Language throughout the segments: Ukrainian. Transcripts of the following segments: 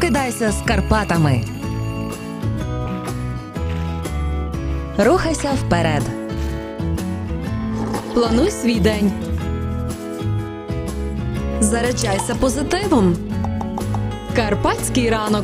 Прокидайся з Карпатами. Рухайся вперед. Плануй свій день. Заряджайся позитивом. Карпатський ранок.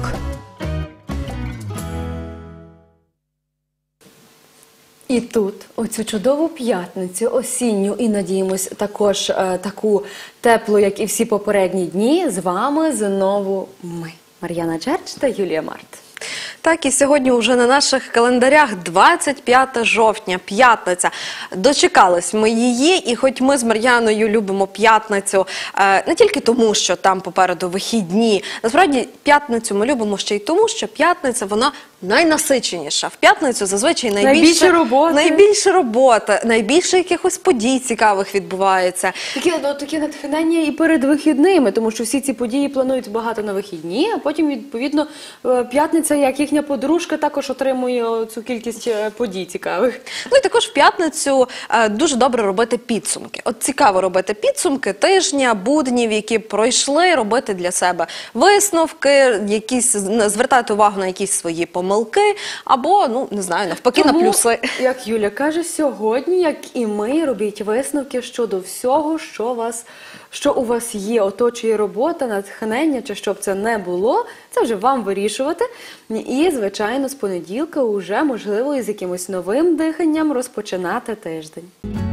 І тут, у цю чудову п'ятницю, осінню, і, надіємось, також таку теплу, як і всі попередні дні, з вами знову ми, Мар'яна Джерч та Юлія Март. Так, і сьогодні вже на наших календарях 25 жовтня, п'ятниця. Дочекались ми її, і хоч ми з Мар'яною любимо п'ятницю не тільки тому, що там попереду вихідні, насправді п'ятницю ми любимо ще й тому, що п'ятниця, вона найнасиченіша. В п'ятницю зазвичай найбільше роботи, найбільше якихось подій цікавих відбувається. Таке натхнення і перед вихідними, тому що всі ці події планують багато на вихідні, а потім, відповідно, п'ятниця, як їхня подружка, також отримує цю кількість подій цікавих. Ну і також в п'ятницю дуже добре робити підсумки. От цікаво робити підсумки тижня, буднів, які пройшли, робити для себе висновки, звертати увагу на якісь свої помилки, або, ну, не знаю, навпаки, на плюси. Як Юля каже, сьогодні, як і ми, робіть висновки щодо всього, що у вас є, оточує робота, натхнення, чи щоб це не було, це вже вам вирішувати. І, звичайно, з понеділка вже, можливо, із якимось новим диханням розпочинати тиждень.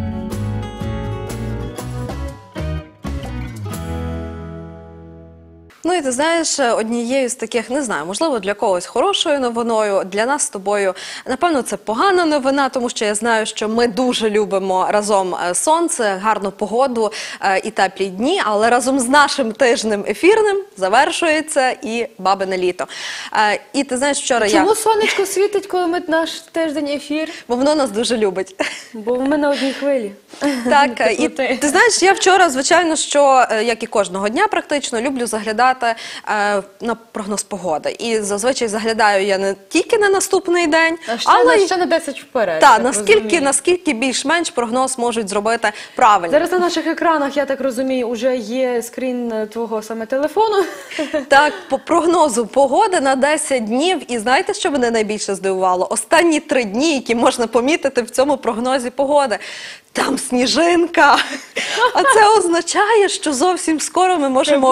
Ну і ти знаєш, однією з таких, не знаю, можливо, для когось хорошою новиною, для нас з тобою, напевно, це погана новина, тому що я знаю, що ми дуже любимо разом сонце, гарну погоду і теплі дні, але разом з нашим тижнем ефірним завершується і бабине літо. І ти знаєш, вчора Чому сонечко світить, коли ми наш тиждень ефір? Бо воно нас дуже любить. Бо ми на одній хвилі. Так, і ти знаєш, я вчора, звичайно, що, як і кожного дня практично, люблю заглядати на прогноз погоди. І зазвичай заглядаю я не тільки на наступний день, але ще на 10 вперед. Так, наскільки більш-менш прогноз можуть зробити правильно. Зараз на наших екранах, я так розумію, вже є скрін твого саме телефону. Так, по прогнозу погоди на 10 днів. І знаєте, що мене найбільше здивувало? Останні 3 дні, які можна помітити в цьому прогнозі погоди. Там сніжинка. А це означає, що зовсім скоро ми можемо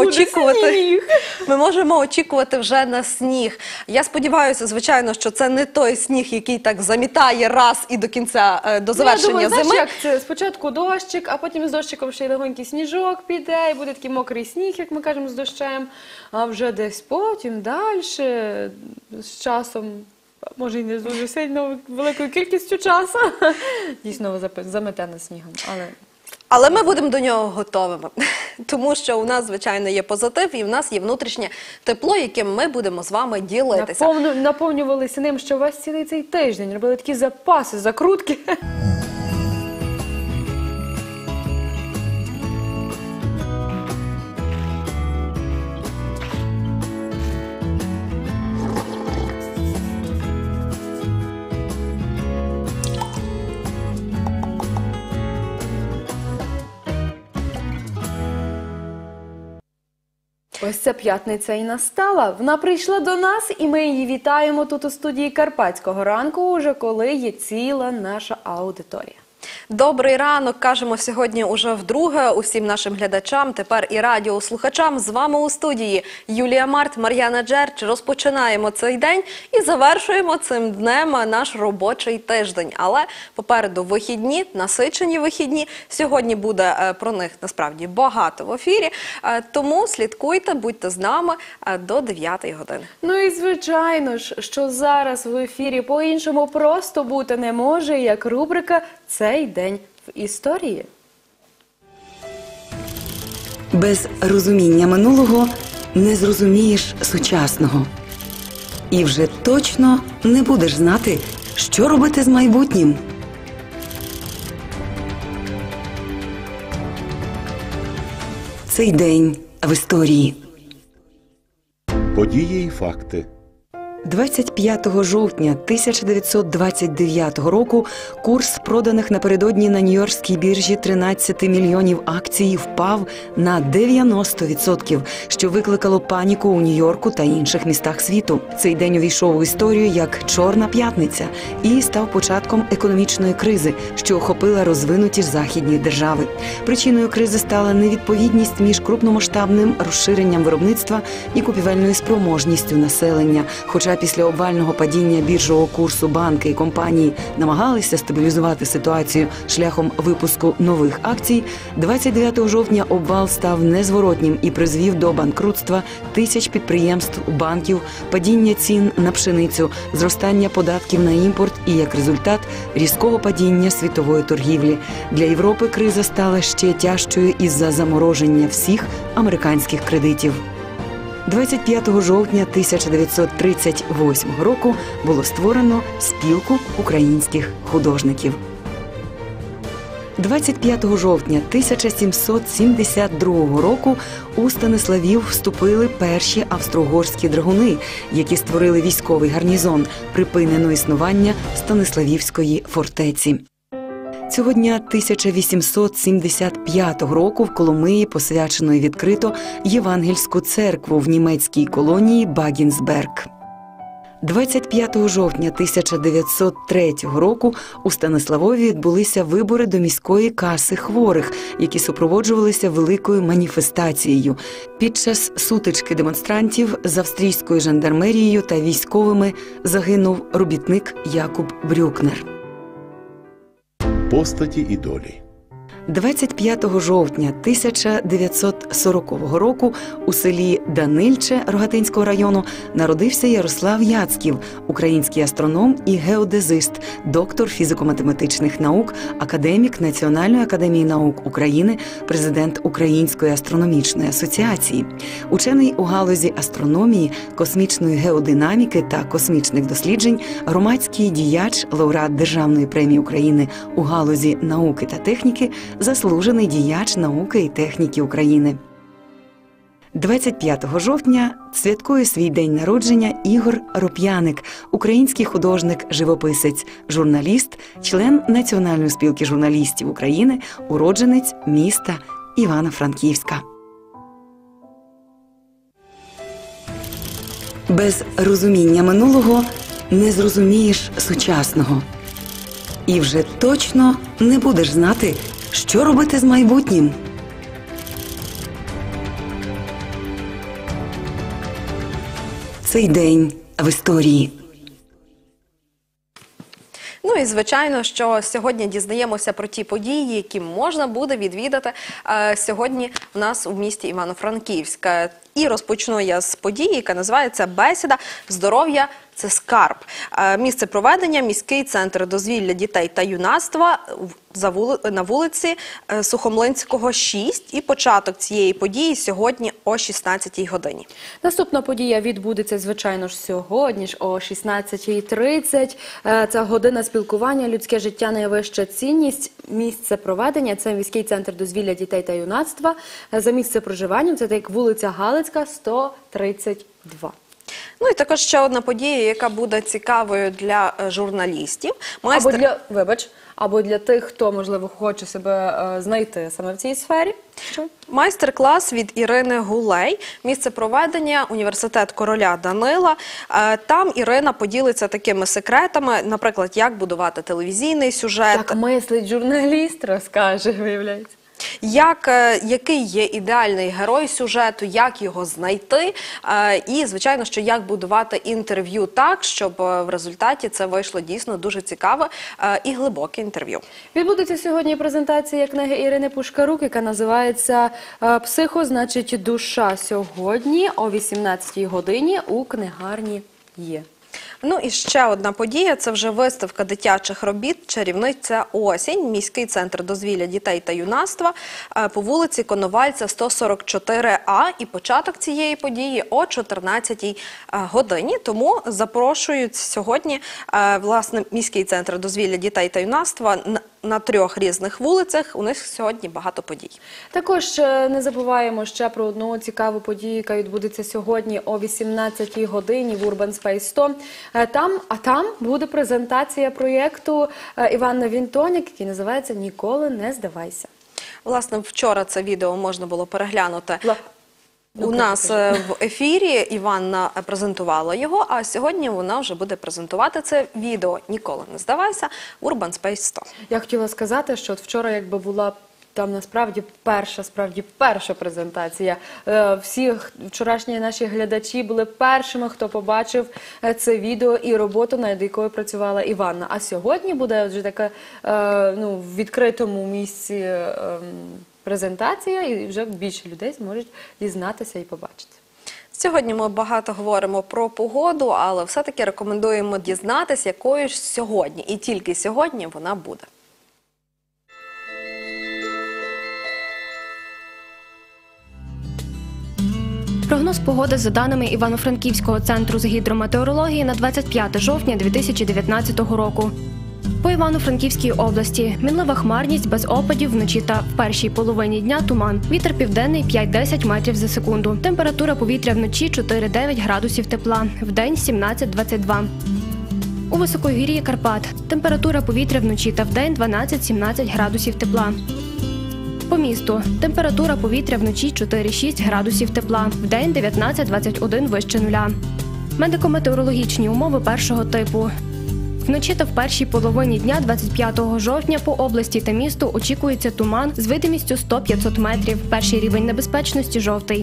очікувати вже на сніг. Я сподіваюся, звичайно, що це не той сніг, який так замітає раз і до кінця, до завершення зими. Знаєш, як це? Спочатку дощик, а потім з дощиком ще й легенький сніжок піде, і буде такий мокрий сніг, як ми кажемо, з дощем. А вже десь потім, далі, з часом, може і не дуже сильно, великою кількістю часу, дійсно замете нас снігом. Але ми будемо до нього готовими, тому що у нас, звичайно, є позитив і в нас є внутрішнє тепло, яким ми будемо з вами ділитися. Наповнювалися ним, що весь цілий цей тиждень, робили такі запаси, закрутки. Ось ця п'ятниця і настала. Вона прийшла до нас, і ми її вітаємо тут у студії Карпатського ранку, уже коли є ціла наша аудиторія. Добрий ранок, кажемо сьогодні уже вдруге усім нашим глядачам, тепер і радіослухачам. З вами у студії Юлія Март, Мар'яна Джерч. Розпочинаємо цей день і завершуємо цим днем наш робочий тиждень. Але попереду вихідні, насичені вихідні. Сьогодні буде про них насправді багато в ефірі, тому слідкуйте, будьте з нами до 9 години. Ну і звичайно ж, що зараз в ефірі по-іншому просто бути не може, як рубрика «Цей день в історії». Без розуміння минулого не зрозумієш сучасного. І вже точно не будеш знати, що робити з майбутнім. Цей день в історії. Події і факти. 25 жовтня 1929 року курс проданих напередодні на Нью-Йоркській біржі 13 мільйонів акцій впав на 90%, що викликало паніку у Нью-Йорку та інших містах світу. Цей день увійшов у історію як «Чорна п'ятниця» і став початком економічної кризи, що охопила розвинуті західні держави. Причиною кризи стала невідповідність між крупномасштабним розширенням виробництва і купівельною спроможністю населення. Хоча після обвального падіння біржового курсу банки і компанії намагалися стабілізувати ситуацію шляхом випуску нових акцій, 29 жовтня обвал став незворотнім і призвів до банкрутства тисяч підприємств, банків, падіння цін на пшеницю, зростання податків на імпорт і, як результат, різкого падіння світової торгівлі. Для Європи криза стала ще тяжчою із-за замороження всіх американських кредитів. 25 жовтня 1938 року було створено спілку українських художників. 25 жовтня 1772 року у Станиславів вступили перші австро-угорські драгуни, які створили військовий гарнізон, припинено існування Станиславівської фортеці. Цього дня 1875 року в Коломиї посвячено і відкрито Євангельську церкву в німецькій колонії Багінсберг. 25 жовтня 1903 року у Станиславові відбулися вибори до міської каси хворих, які супроводжувалися великою маніфестацією. Під час сутички демонстрантів з австрійською жандармерією та військовими загинув робітник Якуб Брюкнер. Постаті і долі. 25 жовтня 1940 року у селі Данильче Рогатинського району народився Ярослав Яцьків, український астроном і геодезист, доктор фізико-математичних наук, академік Національної академії наук України, президент Української астрономічної асоціації. Учений у галузі астрономії, космічної геодинаміки та космічних досліджень, громадський діяч, лауреат Державної премії України у галузі науки та техніки, заслужений діяч науки і техніки України. 25 жовтня святкує свій день народження Ігор Роп'яник, український художник, живописець, журналіст, член Національної спілки журналістів України, уродженець міста Івано-Франківська. Без розуміння минулого не зрозумієш сучасного. І вже точно не будеш знати, що робити з майбутнім. Цей день в історії. Ну і звичайно, що сьогодні дізнаємося про ті події, які можна буде відвідати сьогодні в нас у місті Івано-Франківськ. І розпочну я з події, яка називається «Бесіда. Здоров'я – це скарб». Місце проведення – міський центр дозвілля дітей та юнацтва на вулиці Сухомлинського, 6. І початок цієї події сьогодні о 16-й годині. Наступна подія відбудеться, звичайно ж, сьогодні ж о 16:30. Це година спілкування, людське життя – найвища цінність. Місце проведення – це міський центр дозвілля дітей та юнацтва. За місце проживання – це так вулиця Галицька, 132. Ну і також ще одна подія, яка буде цікавою для журналістів. Або для тих, хто, можливо, хоче себе знайти саме в цій сфері. Майстер-клас від Ірини Гулей. Місце проведення – університет короля Данила. Там Ірина поділиться такими секретами, наприклад, як будувати телевізійний сюжет. Як мислить журналіст, розкаже, виявляється. Який є ідеальний герой сюжету, як його знайти і, звичайно, що як будувати інтерв'ю так, щоб в результаті це вийшло дійсно дуже цікаве і глибоке інтерв'ю. Відбудеться сьогодні презентація книги Ірини Пушкарук, яка називається «Психо, значить душа». Сьогодні о 18-й годині у книгарні є. Ну і ще одна подія – це вже виставка дитячих робіт «Чарівниця осінь», міський центр дозвілля дітей та юнацтва по вулиці Коновальця, 144А. І початок цієї події о 14-й годині. Тому запрошують сьогодні, власне, міський центр дозвілля дітей та юнацтва на 3 різних вулицях. У них сьогодні багато подій. Також не забуваємо ще про одну цікаву подію, яка відбудеться сьогодні о 18-й годині в Urban Space 100. Там буде презентація проєкту Івана Вінтонік, який називається «Ніколи не здавайся». Власне, вчора це відео можна було переглянути. У нас в ефірі Іванна презентувала його, а сьогодні вона вже буде презентувати це відео «Ніколи не здавайся» в Urban Space 100. Я хотіла сказати, що от вчора якби була там насправді перша презентація. Всі вчорашні наші глядачі були першими, хто побачив це відео і роботу, над якою працювала Іванна. А сьогодні буде вже така в відкритому місці презентація, і вже більше людей зможуть дізнатися і побачити. Сьогодні ми багато говоримо про погоду, але все-таки рекомендуємо дізнатися, якою ж сьогодні, і тільки сьогодні вона буде. Прогноз погоди за даними Івано-Франківського центру з гідрометеорології на 25 жовтня 2019 року. По Івано-Франківській області мінлива хмарність без опадів, вночі та в першій половині дня туман. Вітер південний 5-10 метрів за секунду. Температура повітря вночі 4-9 градусів тепла, вдень 17-22. У високогір'ї Карпат температура повітря вночі та вдень 12-17 градусів тепла. По місту температура повітря вночі 4-6 градусів тепла, вдень 19-21 вище нуля. Медико-метеорологічні умови першого типу. Вночі та в першій половині дня 25 жовтня по області та місту очікується туман з видимістю 100-500 метрів. Перший рівень небезпечності – жовтий.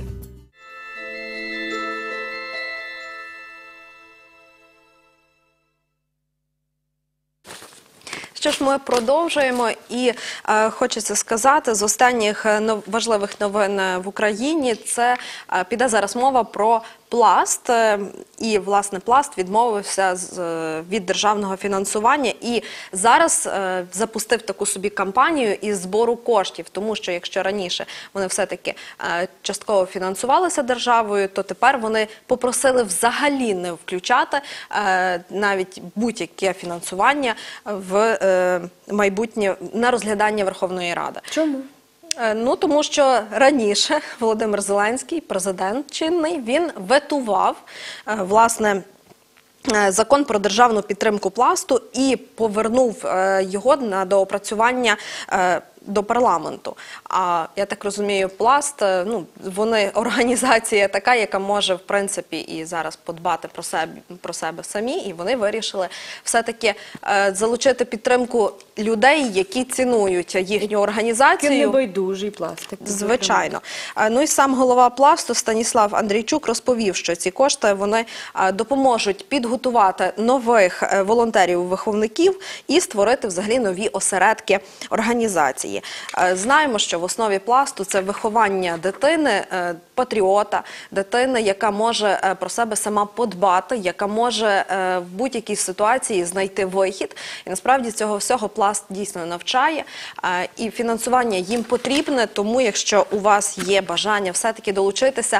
Що ж, ми продовжуємо, і хочеться сказати, з останніх важливих новин в Україні це піде зараз мова про Пласт, і, власне, Пласт відмовився від державного фінансування і зараз запустив таку собі кампанію із збору коштів, тому що якщо раніше вони все-таки частково фінансувалися державою, то тепер вони попросили взагалі не включати навіть будь-яке фінансування в майбутнє на розглядання Верховної Ради. Чому? Тому що раніше Володимир Зеленський, президент чинний, він ветував, власне, закон про державну підтримку Пласту і повернув його на доопрацювання до парламенту. А я так розумію, Пласт, вони організація така, яка може, в принципі, і зараз подбати про себе самі, і вони вирішили все-таки залучити підтримку людей, які цінують їхню організацію. Такий небайдужий пластик. Звичайно. І сам голова Пласту Станіслав Андрійчук розповів, що ці кошти вони допоможуть підготувати нових волонтерів-виховників і створити взагалі нові осередки організації. Знаємо, що в основі Пласту це виховання дитини, патріота, дитини, яка може про себе сама подбати, яка може в будь-якій ситуації знайти вихід. І насправді цього всього Пласт дійсно навчає. І фінансування їм потрібне, тому якщо у вас є бажання все-таки долучитися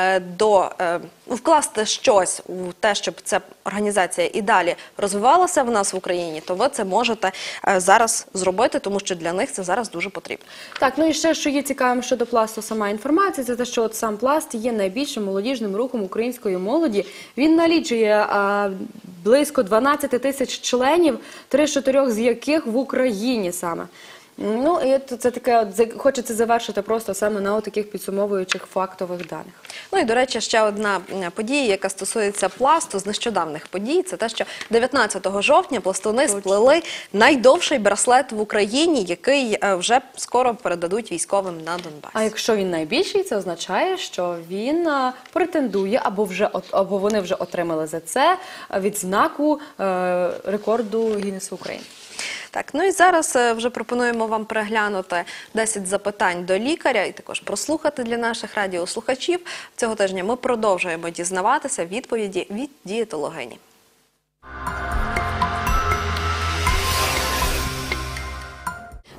вкласти щось у те, щоб ця організація і далі розвивалася в нас в Україні, то ви це можете зараз зробити, тому що для них це зараз дуже потрібно. Так, і ще, що є цікавим щодо Пласту, сама інформація, це те, що от сам Пласт є найбільшим молодіжним рухом української молоді. Він налічує близько 12 тисяч членів, 3-4 з яких в Україні саме. І це таке, хочеться завершити просто саме на таких підсумовуючих фактових даних. І, до речі, ще одна подія, яка стосується Пласту з нещодавних подій, це те, що 19 жовтня пластуни сплели найдовший браслет в Україні, який вже скоро передадуть військовим на Донбасі. А якщо він найбільший, це означає, що він претендує, або вони вже отримали за це відзнаку рекорду Гіннесу України. Так, і зараз вже пропонуємо вам переглянути 10 запитань до лікаря і також прослухати для наших радіослухачів. Цього тижня ми продовжуємо дізнаватися відповіді від дієтологині.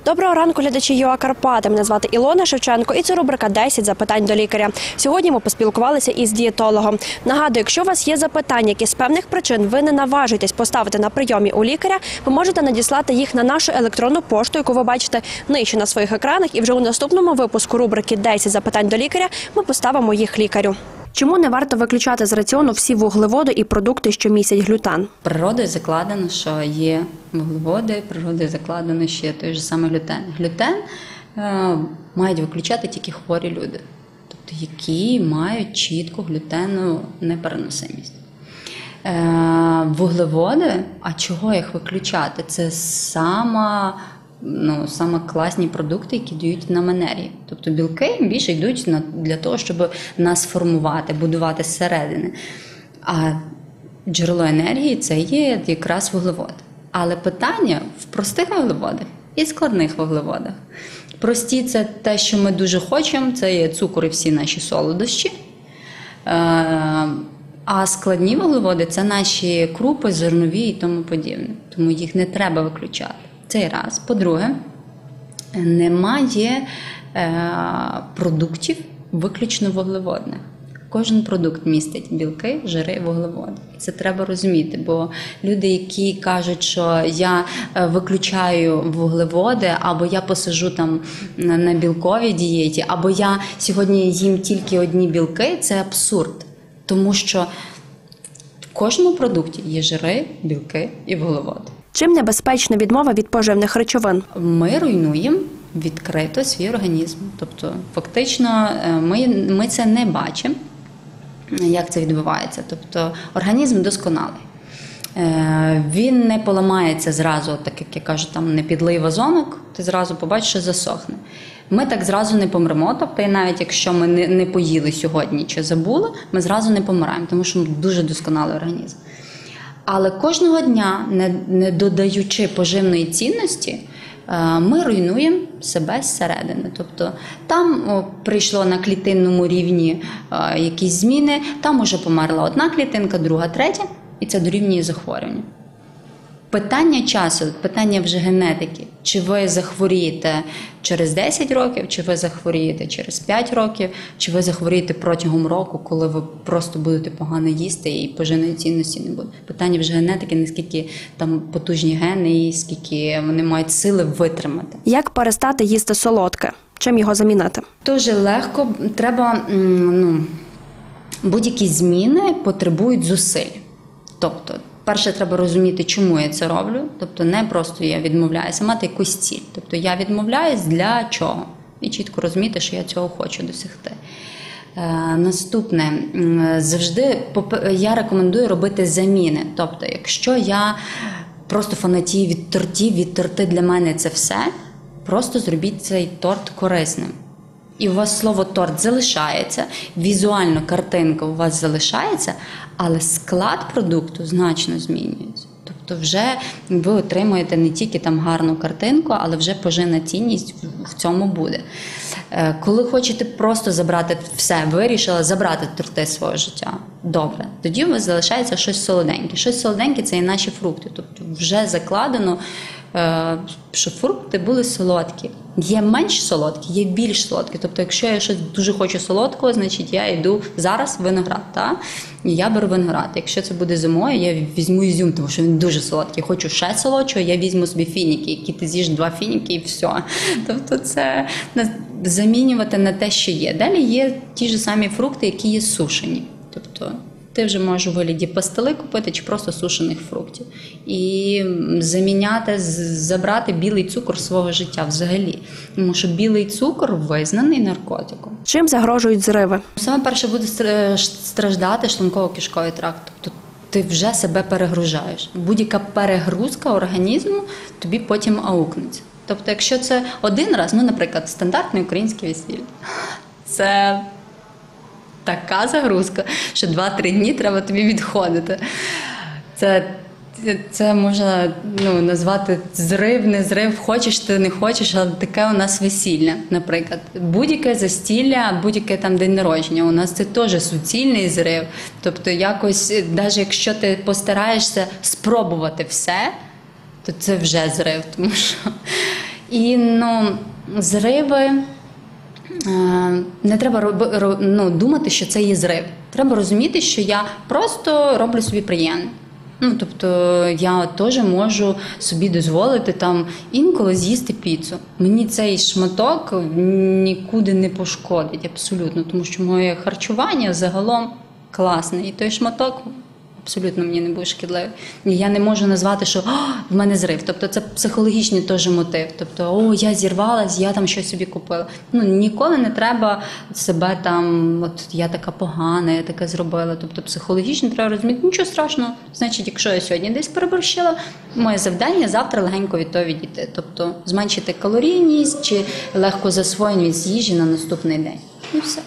Доброго ранку, глядачі ЮА Карпати. Мене звати Ілона Шевченко і це рубрика «10 запитань до лікаря». Сьогодні ми поспілкувалися із дієтологом. Нагадую, якщо у вас є запитання, які з певних причин ви не наважуєтесь поставити на прийомі у лікаря, ви можете надіслати їх на нашу електронну пошту, яку ви бачите нижче на своїх екранах. І вже у наступному випуску рубрики «10 запитань до лікаря» ми поставимо їх лікарю. Чому не варто виключати з раціону всі вуглеводи і продукти, що містять глютен? Природою закладено, що є вуглеводи, природою закладено, що є той же самий глютен. Глютен мають виключати тільки хворі люди, тобто які мають чітку глютену непереносимість. Вуглеводи, а чого їх виключати? Це саме класні продукти, які дають нам енергію. Тобто білки більше йдуть для того, щоб нас формувати, будувати зсередини. А джерело енергії – це є якраз вуглеводи. Але питання в простих вуглеводах і складних вуглеводах. Прості – це те, що ми дуже хочемо, це є цукор і всі наші солодощі. А складні вуглеводи – це наші крупи, зернові і тому подібне. Тому їх не треба виключати. Цей раз. По-друге, немає продуктів виключно вуглеводних. Кожен продукт містить білки, жири, вуглеводи. Це треба розуміти, бо люди, які кажуть, що я виключаю вуглеводи, або я посиджу там на білковій дієті, або я сьогодні їм тільки одні білки, це абсурд. Тому що в кожному продукті є жири, білки і вуглеводи. Чим небезпечна відмова від поживних речовин? Ми руйнуємо відкрито свій організм. Тобто, фактично, ми це не бачимо, як це відбувається. Тобто, організм досконалий. Він не поламається зразу, так як я кажу, там не підлий вазонок, ти зразу побачиш, що засохне. Ми так зразу не помремо, тобто навіть якщо ми не поїли сьогодні чи забули, ми зразу не помираємо, тому що ми дуже досконалий організм. Але кожного дня, не додаючи поживної цінності, ми руйнуємо себе зсередини. Тобто там прийшло на клітинному рівні якісь зміни, там уже померла одна клітинка, друга, третя, і це дорівнює захворювання. Питання часу, питання вже генетики. Чи ви захворієте через 10 років, чи ви захворієте через 5 років, чи ви захворієте протягом року, коли ви просто будете погано їсти і поживної цінності не буде. Питання вже генетики, наскільки там потужні гени і скільки вони мають сили витримати. Як перестати їсти солодке? Чим його замінити? Дуже легко. Треба, будь-які зміни потребують зусиль. Тобто, перше, треба розуміти, чому я це роблю. Тобто, не просто я відмовляюся, мати якусь ціль. Тобто, я відмовляюсь для чого? І чітко розуміти, що я цього хочу досягти. Наступне. Завжди я рекомендую робити заміни. Тобто, якщо я просто фанатію від торти для мене це все, просто зробіть цей торт корисним. І у вас слово «торт» залишається, візуально картинка у вас залишається, але склад продукту значно змінюється. Тобто вже ви отримуєте не тільки там гарну картинку, але вже поживна цінність в цьому буде. Коли хочете просто забрати все, вирішили забрати торти свого життя, добре, тоді у вас залишається щось солоденьке. Щось солоденьке – це і наші фрукти. Тобто вже закладено, що фрукти були солодкі. Є менш солодкі, є більш солодкі. Тобто, якщо я щось дуже хочу солодкого, значить я йду зараз виноград, і я беру виноград. Якщо це буде зимою, я візьму ізюм, тому що він дуже солодкий. Хочу ще солодшого, я візьму собі фініки, які ти з'їш 2 фініки і все. Тобто це замінювати на те, що є. Далі є ті ж самі фрукти, які є сушені. Тобто ти вже можеш у вигляді пастили купити чи просто сушених фруктів. І заміняти, забрати білий цукор свого життя взагалі. Тому що білий цукор визнаний наркотиком. Чим загрожують зриви? Саме перше буде страждати шлунково-кишковий тракт. Тобто ти вже себе перегружаєш. Будь-яка перегрузка організму тобі потім аукнеться. Тобто якщо це один раз, наприклад, стандартне українське весілля, це така загрузка, що 2-3 дні треба тобі відходити. Це можна назвати зрив, не зрив, хочеш ти, не хочеш, але таке у нас весілля, наприклад. Будь-яке застілля, будь-яке там день народження, у нас це теж суцільний зрив. Тобто якось, навіть якщо ти постараєшся спробувати все, то це вже зрив, тому що І зриви, не треба думати, що це є зрив. Треба розуміти, що я просто роблю собі приємне. Тобто я теж можу собі дозволити там інколи з'їсти піцу. Мені цей шматок нікуди не пошкодить абсолютно, тому що моє харчування загалом класне. І той шматок абсолютно мені не буде шкідливий. Я не можу назвати, що в мене зрив. Тобто це психологічний теж мотив. Тобто, я зірвалась, я там щось собі купила. Ніколи не треба себе там, от я така погана, я таке зробила. Тобто психологічно треба розуміти, нічого страшного. Значить, якщо я сьогодні десь переборщила, моє завдання завтра легенько від того відійти. Тобто зменшити калорійність чи легко засвоєність їжі на наступний день. І все.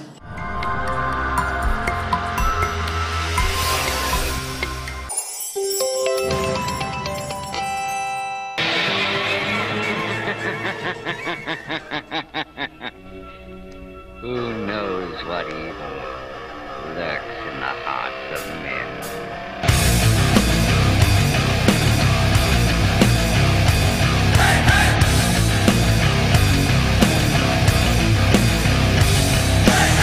Who knows what evil lurks in the hearts of men? Hey, hey!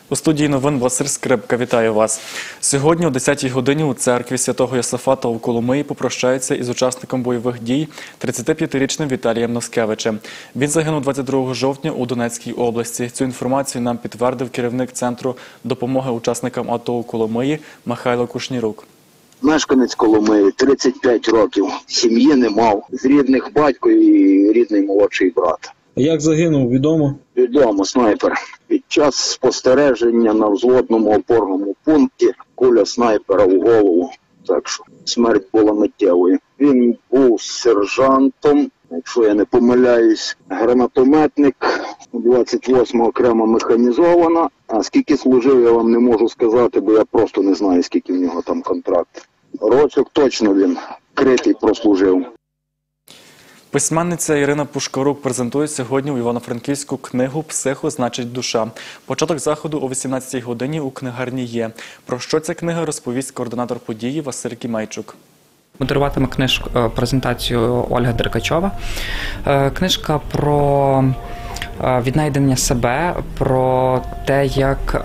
У студії новин Василь Скрипка. Вітаю вас. Сьогодні о 10-й годині у церкві Святого Йосафата у Коломиї попрощаються із учасником бойових дій 35-річним Віталієм Носкевичем. Він загинув 22 жовтня у Донецькій області. Цю інформацію нам підтвердив керівник Центру допомоги учасникам АТО у Коломиї Михайло Кушнірук. Мешканець Коломиї, 35 років, сім'ї не мав, з рідних батько і рідний молодший брат. Як загинув, відомо? Відомо, снайпер. Під час спостереження на взводному опорному пункті куля снайпера в голову, так що смерть була миттєвою. Він був сержантом, якщо я не помиляюсь, гранатометник, 28 окремо механізована. А скільки служив, я вам не можу сказати, бо я просто не знаю, скільки в нього там контракт. Рочок точно він критий прослужив. Письменниця Ірина Пушкарук презентує сьогодні у Івано-Франківську книгу «Психо. Значить душа». Початок заходу о 18-й годині у книгарні є. Про що ця книга, розповість координатор події Василь Кімейчук. Модеруватиме презентацію Ольга Деркачова. Книжка про віднайдення себе, про те, як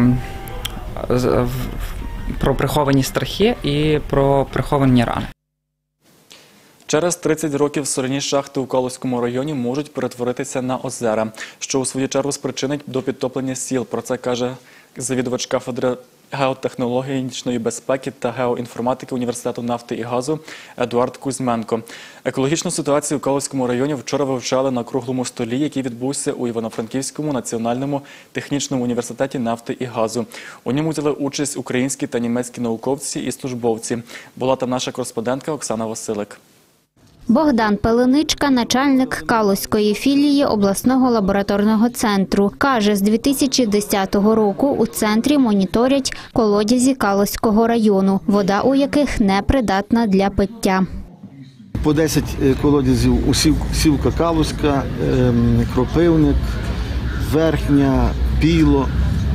про приховані страхи і про приховані рани. Через 30 років соляні шахти у Калузькому районі можуть перетворитися на озера, що у свою чергу спричинить до підтоплення сіл. Про це каже завідувач кафедри геотехнологічної безпеки та геоінформатики Університету нафти і газу Едуард Кузьменко. Екологічну ситуацію у Калузькому районі вчора вивчали на круглому столі, який відбувся у Івано-Франківському національному технічному університеті нафти і газу. У ньому взяли участь українські та німецькі науковці і службовці. Була там наша кореспондентка Оксана Василик. Богдан Пеленичка, начальник Калузької філії обласного лабораторного центру. Каже, з 2010 року у центрі моніторять колодязі Калузького району, вода у яких непридатна для пиття. По 10 колодязів: Сівка Калузька, Кропивник, Верхня, Піло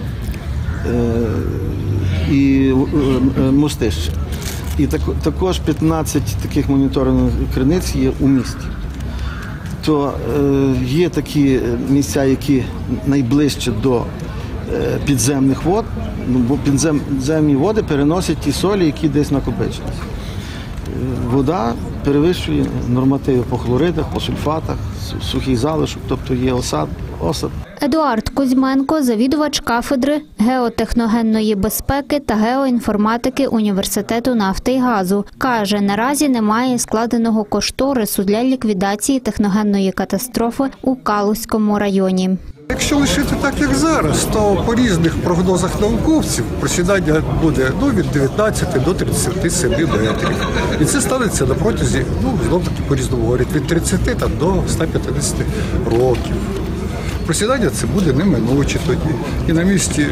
і Мостище. І також 15 таких моніторингових криниць є у місті. То є такі місця, які найближче до підземних вод, бо підземні води переносять ті солі, які десь накопичились. Вода перевищує нормативи по хлоридах, по сульфатах, сухий залишок, тобто є осад. Едуард Кузьменко, завідувач кафедри геотехногенної безпеки та геоінформатики Університету нафти і газу. Каже, наразі немає складеного кошторису для ліквідації техногенної катастрофи у Калузькому районі. Якщо лишити так, як зараз, то по різних прогнозах науковців просідання буде від 19 до 37 метрів. І це станеться на протязі, знов таки по-різному говорять, від 30 до 150 років. Просідання це буде неминуче тоді. І на місці,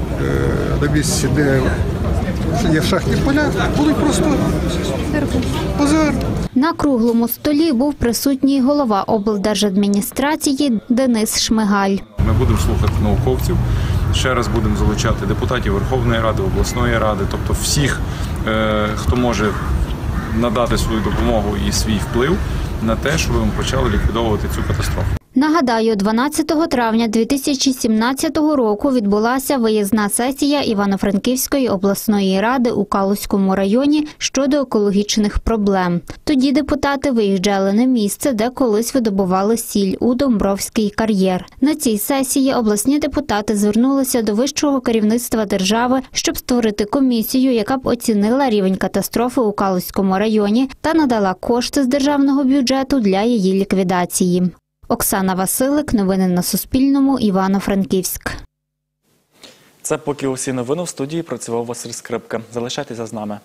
де є шахтні поля, будуть просто озера. На круглому столі був присутній голова облдержадміністрації Денис Шмигаль. Ми будемо слухати науковців, ще раз будемо залучати депутатів Верховної Ради, обласної ради, тобто всіх, хто може надати свою допомогу і свій вплив на те, щоб ми почали ліквідовувати цю катастрофу. Нагадаю, 12 травня 2017 року відбулася виїзна сесія Івано-Франківської обласної ради у Калузькому районі щодо екологічних проблем. Тоді депутати виїжджали на місце, де колись видобували сіль у Домбровський кар'єр. На цій сесії обласні депутати звернулися до вищого керівництва держави, щоб створити комісію, яка б оцінила рівень катастрофи у Калузькому районі та надала кошти з державного бюджету для її ліквідації. Оксана Василик, новини на Суспільному, Івано-Франківськ. Це поки усі новини. В студії працював Василь Скрипка. Залишайтеся з нами.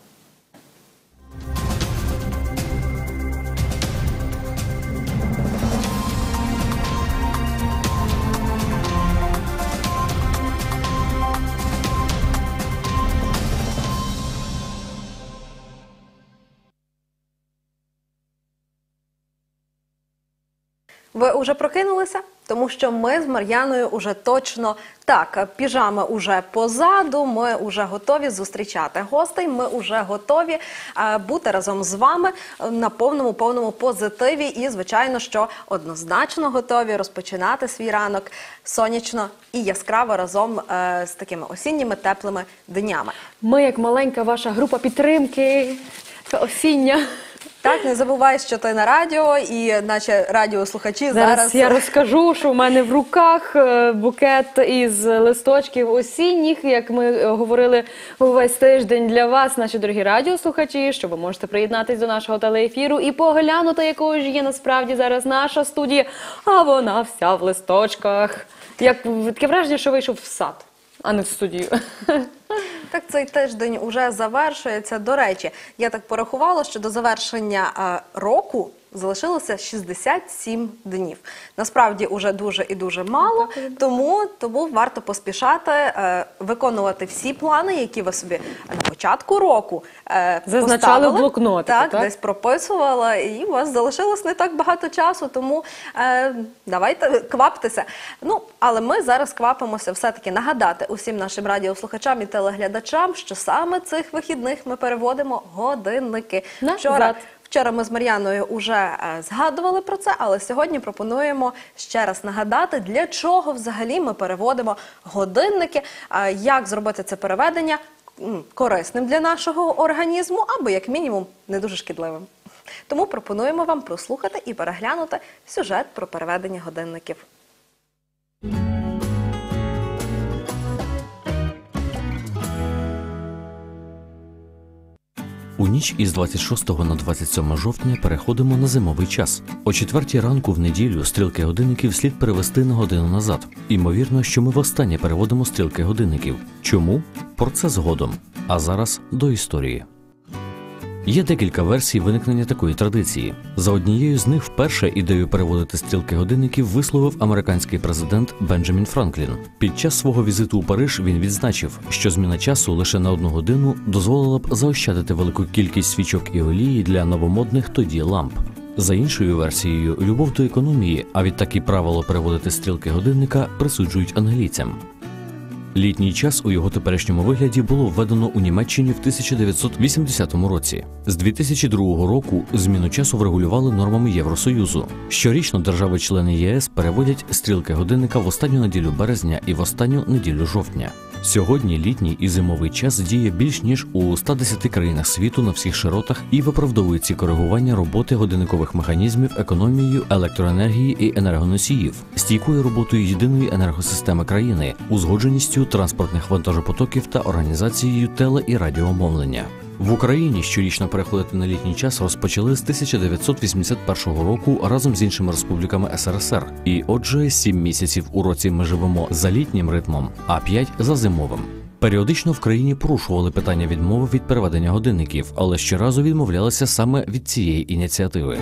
Ви уже прокинулися? Тому що ми з Мар'яною уже точно так, піжами уже позаду, ми вже готові зустрічати гостей, ми вже готові бути разом з вами на повному позитиві і, звичайно, що однозначно готові розпочинати свій ранок сонячно і яскраво разом з такими осінніми теплими днями. Ми, як маленька ваша група підтримки, осіння. Так, не забувай, що ти на радіо, і наші радіослухачі зараз... я розкажу, що в мене в руках букет із листочків осінніх, як ми говорили увесь тиждень для вас, наші дорогі радіослухачі, що ви можете приєднатись до нашого телеефіру і поглянути, якою ж є насправді зараз наша студія, а вона вся в листочках. Таке враження, що вийшов в сад, а не в студію. Так, цей тиждень уже завершується. До речі, я так порахувала, що до завершення року залишилося 67 днів. Насправді, уже дуже і дуже мало, тому варто поспішати виконувати всі плани, які ви собі на початку року зазначали в блокнотику, так? Десь прописувала, і у вас залишилось не так багато часу, тому давайте кваптеся. Ну, але ми зараз квапимося все-таки нагадати усім нашим радіослухачам і телеглядачам, що саме цих вихідних ми переводимо годинники. Вчора ми з Мар'яною вже згадували про це, але сьогодні пропонуємо ще раз нагадати, для чого взагалі ми переводимо годинники, як зробити це переведення корисним для нашого організму або, як мінімум, не дуже шкідливим. Тому пропонуємо вам прослухати і переглянути сюжет про переведення годинників. У ніч із 26 на 27 жовтня переходимо на зимовий час. О 4 ранку в неділю стрілки годинників слід перевести на годину назад. Імовірно, що ми востаннє переводимо стрілки годинників. Чому? Про це згодом. А зараз до історії. Є декілька версій виникнення такої традиції. За однією з них вперше ідею переводити стрілки годинників висловив американський президент Бенджамін Франклін. Під час свого візиту у Париж він відзначив, що зміна часу лише на 1 годину дозволила б заощадити велику кількість свічок і олії для новомодних тоді ламп. За іншою версією, любов до економії, а відтак і правило переводити стрілки годинника присуджують англійцям. Літній час у його теперішньому вигляді було введено у Німеччині в 1980 році. З 2002 року зміну часу врегулювали нормами Євросоюзу. Щорічно держави-члени ЄС переводять стрілки годинника в останню неділю березня і в останню неділю жовтня. Сьогодні літній і зимовий час діє більш ніж у 110 країнах світу на всіх широтах і виправдовує ці коригування роботи годинникових механізмів, економією електроенергії і енергоносіїв, стійкою роботою єдиної енергосистеми країни, узгодженістю транспортних вантажопотоків та організацією теле- і радіомовлення. В Україні щорічно переходити на літній час розпочали з 1981 року разом з іншими республіками СРСР. І отже, 7 місяців у році ми живемо за літнім ритмом, а 5 – за зимовим. Періодично в країні порушували питання відмови від переведення годинників, але щоразу відмовлялися саме від цієї ініціативи.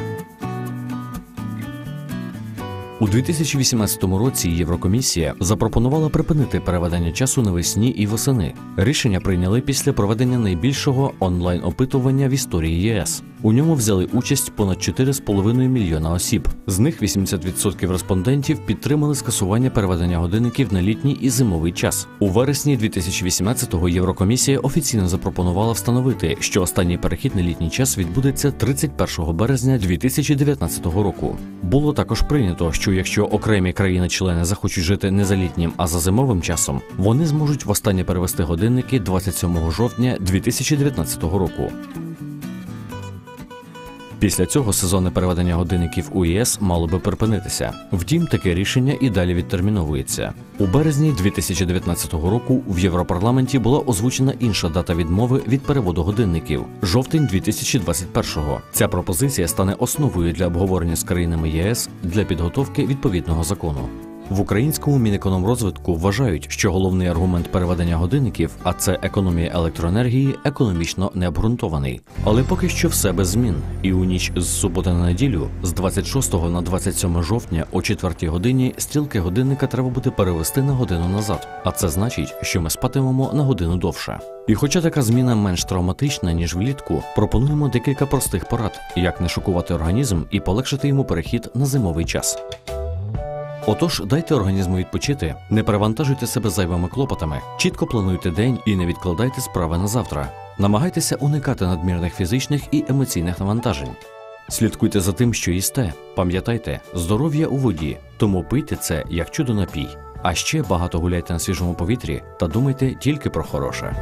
У 2018 році Єврокомісія запропонувала припинити переведення часу навесні і восени. Рішення прийняли після проведення найбільшого онлайн-опитування в історії ЄС. У ньому взяли участь понад 4,5 мільйона осіб. З них 80% респондентів підтримали скасування переведення годинників на літній і зимовий час. У вересні 2018-го Єврокомісія офіційно запропонувала встановити, що останній перехід на літній час відбудеться 31 березня 2019 року. Було також прийнято, що якщо окремі країни-члени захочуть жити не за літнім, а за зимовим часом, вони зможуть востаннє перевести годинники 27 жовтня 2019 року. Після цього сезонне переведення годинників у ЄС мало би припинитися. Втім, таке рішення і далі відтерміновується. У березні 2019 року в Європарламенті була озвучена інша дата відмови від переводу годинників – жовтень 2021-го. Ця пропозиція стане основою для обговорення з країнами ЄС для підготовки відповідного закону. В українському Мінекономрозвитку вважають, що головний аргумент переведення годинників, а це економія електроенергії, економічно необґрунтований. Але поки що все без змін. І у ніч з суботи на неділю, з 26 на 27 жовтня о 4 годині, стрілки годинника треба буде перевести на годину назад. А це значить, що ми спатимемо на годину довше. І хоча така зміна менш травматична, ніж влітку, пропонуємо декілька простих порад, як не шокувати організм і полегшити йому перехід на зимовий час. Отож, дайте організму відпочити, не перевантажуйте себе зайвими клопотами, чітко плануйте день і не відкладайте справи на завтра. Намагайтеся уникати надмірних фізичних і емоційних навантажень. Слідкуйте за тим, що їсте. Пам'ятайте, здоров'я у воді, тому пийте це як чудо-напій. А ще багато гуляйте на свіжому повітрі та думайте тільки про хороше.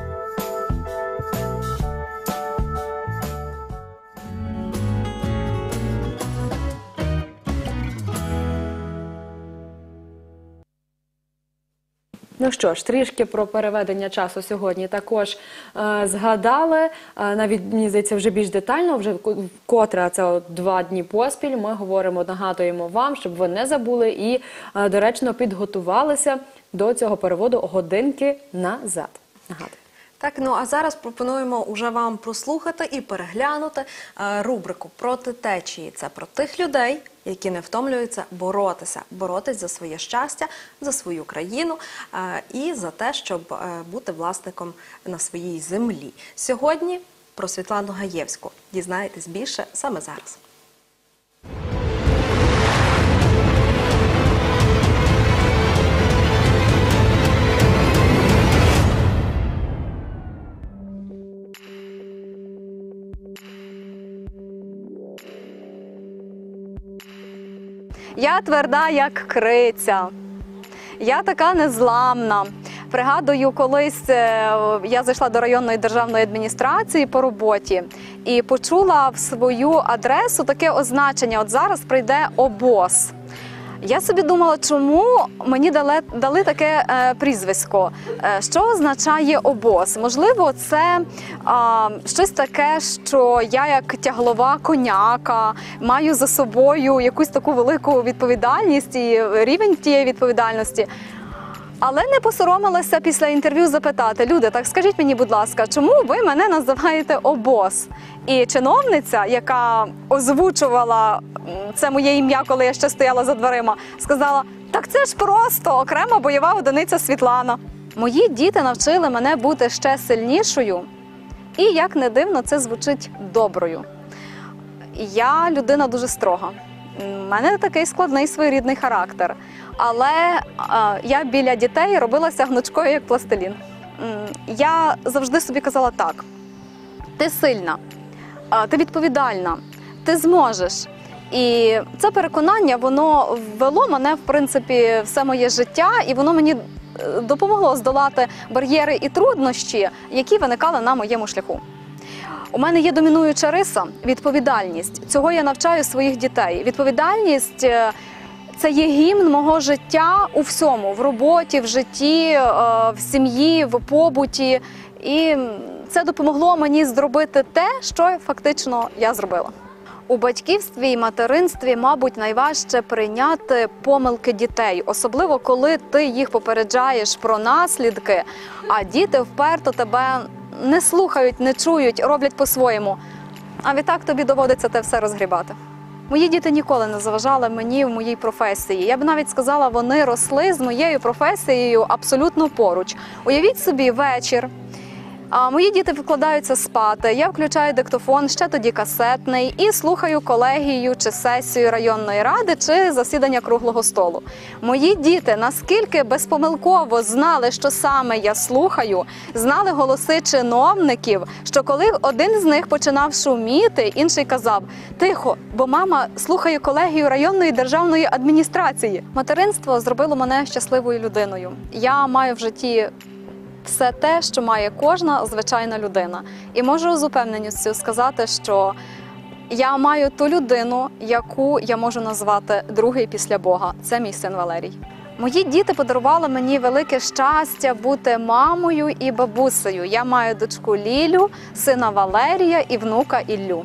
Ну що ж, трішки про переведення часу сьогодні також згадали. Навіть, мені здається, вже більш детально, вже вкотре, це 2 дні поспіль, ми говоримо, нагадуємо вам, щоб ви не забули і доречно підготувалися до цього переводу годинки назад. Нагадую. Так, ну а зараз пропонуємо уже вам прослухати і переглянути рубрику «Проти течії». Це про тих людей, які не втомлюються боротись за своє щастя, за свою країну і за те, щоб бути власником на своїй землі. Сьогодні про Світлану Гаєвську. Дізнаєтесь більше саме зараз. Я тверда, як криця. Я така незламна. Пригадую, колись я зайшла до районної державної адміністрації по роботі і почула в свою адресу таке означення: от зараз прийде обоз. Я собі думала, чому мені дали таке прізвисько, що означає обоз. Можливо, це щось таке, що я як тяглова коняка маю за собою якусь таку велику відповідальність і рівень тієї відповідальності. Але не посоромилася після інтерв'ю запитати: люди, так скажіть мені, будь ласка, чому ви мене називаєте обоз? І чиновниця, яка озвучувала це моє ім'я, коли я ще стояла за дверима, сказала: так це ж просто окрема бойова одиниця Світлана. Мої діти навчили мене бути ще сильнішою і, як не дивно, це звучить доброю. Я людина дуже строга. У мене такий складний своєрідний характер. Але я біля дітей робилася гнучкою, як пластилін. Я завжди собі казала так: ти сильна, ти відповідальна, ти зможеш. І це переконання, воно ввело мене, в принципі, все моє життя, і воно мені допомогло здолати бар'єри і труднощі, які виникали на моєму шляху. У мене є домінуюча риса – відповідальність. Цього я навчаю своїх дітей. Відповідальність – це є гімн мого життя у всьому – в роботі, в житті, в сім'ї, в побуті. І це допомогло мені зробити те, що фактично я зробила. У батьківстві і материнстві, мабуть, найважче прийняти помилки дітей, особливо коли ти їх попереджаєш про наслідки, а діти вперто тебе не слухають, не чують, роблять по-своєму. А відтак тобі доводиться те все розгрібати. Мої діти ніколи не заважали мені в моїй професії. Я б навіть сказала, вони росли з моєю професією абсолютно поруч. Уявіть собі, вечір. Мої діти викладаються спати, я включаю диктофон, ще тоді касетний, і слухаю колегію чи сесію районної ради, чи засідання круглого столу. Мої діти наскільки безпомилково знали, що саме я слухаю, знали голоси чиновників, що коли один з них починав шуміти, інший казав: тихо, бо мама слухає колегію районної державної адміністрації. Материнство зробило мене щасливою людиною. Я маю в житті все те, що має кожна звичайна людина. І можу з упевненістю сказати, що я маю ту людину, яку я можу назвати другий після Бога. Це мій син Валерій. Мої діти подарували мені велике щастя бути мамою і бабусею. Я маю дочку Лілю, сина Валерія і внука Іллю.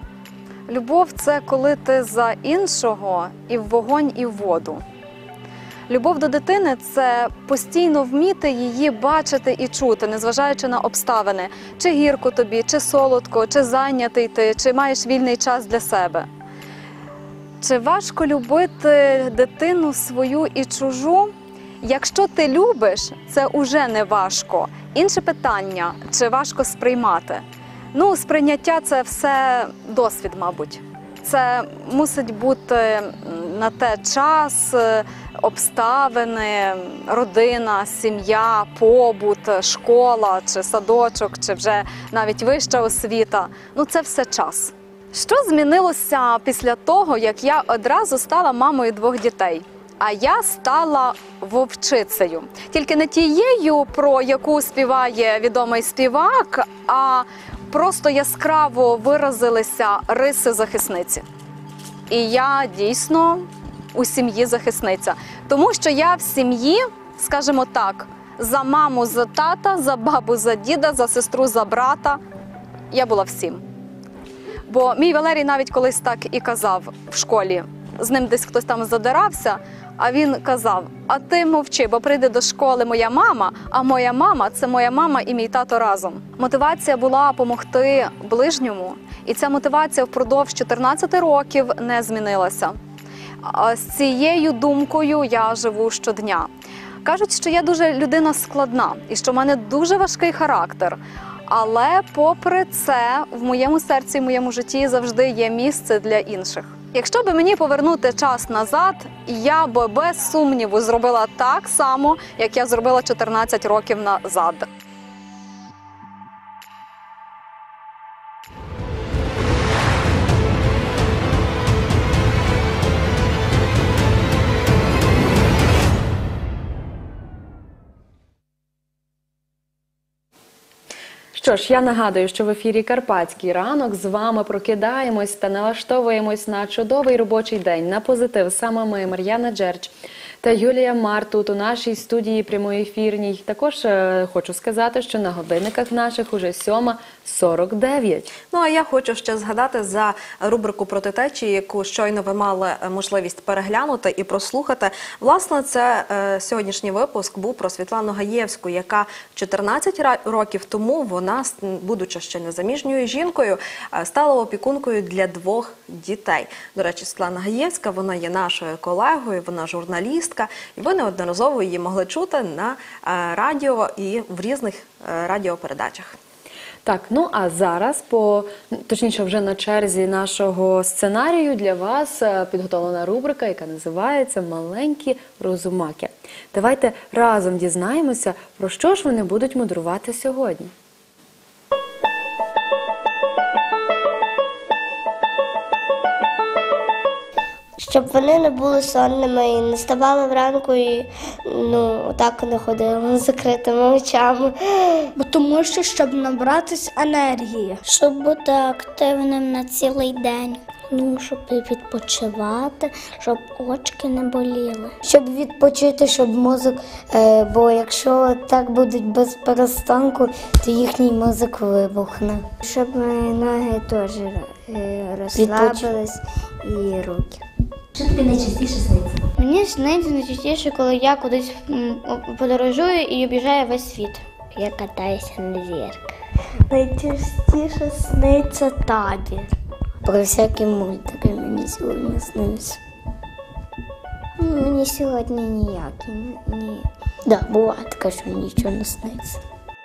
Любов – це коли ти за іншого і в вогонь, і в воду. Любов до дитини – це постійно вміти її бачити і чути, незважаючи на обставини. Чи гірко тобі, чи солодко, чи зайнятий ти, чи маєш вільний час для себе. Чи важко любити дитину свою і чужу? Якщо ти любиш, це уже не важко. Інше питання – чи важко сприймати? Ну, сприйняття – це все досвід, мабуть. Це мусить бути на те час, обставини, родина, сім'я, побут, школа, чи садочок, чи вже навіть вища освіта. Ну, це все час. Що змінилося після того, як я одразу стала мамою 2 дітей? А я стала вовчицею. Тільки не тією, про яку співає відомий співак, а просто яскраво виразилися риси захисниці. І я дійсно у сім'ї захисниця. Тому що я в сім'ї, скажімо так, за маму, за тата, за бабу, за діда, за сестру, за брата. Я була всім. Бо мій Валерій навіть колись так і казав в школі. З ним десь хтось там задирався, а він казав: а ти мовчи, бо прийде до школи моя мама, а моя мама – це моя мама і мій тато разом. Мотивація була допомогти ближньому, і ця мотивація впродовж 14 років не змінилася. З цією думкою я живу щодня. Кажуть, що я дуже людина складна і що в мене дуже важкий характер. Але попри це, в моєму серці, в моєму житті завжди є місце для інших. Якщо б мені повернути час назад, я б без сумніву зробила так само, як я зробила 14 років назад. Що ж, я нагадую, що в ефірі «Карпатський ранок» з вами прокидаємось та налаштовуємось на чудовий робочий день, на позитив. Саме ми, Мар'яна Джерч та Юлія Март, тут у нашій студії прямоефірній. Також хочу сказати, що на годинниках наших уже 7:49. Ну, а я хочу ще згадати за рубрику «Проти течії», яку щойно ви мали можливість переглянути і прослухати. Власне, це сьогоднішній випуск був про Світлану Гаєвську, яка 14 років тому, вона, будучи ще незаміжньою жінкою, стала опікункою для 2 дітей. До речі, Світлана Гаєвська, вона є нашою колегою, вона журналістка, і ви неодноразово її могли чути на радіо і в різних радіопередачах. Так, ну а зараз, точніше вже на черзі нашого сценарію, для вас підготовлена рубрика, яка називається «Маленькі розумаки». Давайте разом дізнаємося, про що ж вони будуть мудрувати сьогодні. Щоб вони не були сонними і не ставали вранку і отак не ходили з закритими очами. Тому що, щоб набратись енергії. Щоб бути активним на цілий день. Щоб відпочивати, щоб очки не боліли. Щоб відпочити, щоб мозок, бо якщо так будуть без перестанку, то їхній мозок вибухне. Щоб ноги теж розслабились і руки. Що тобі найчастіше сниться? Мені сниться найчастіше, коли я кудись подорожую і об'їжджаю весь світ. Я катаюся на зірках. Найчастіше сниться табір. Про всякі мультики мені сьогодні сниться. Мені сьогодні ніякі. Так, буває таке, що нічого не сниться.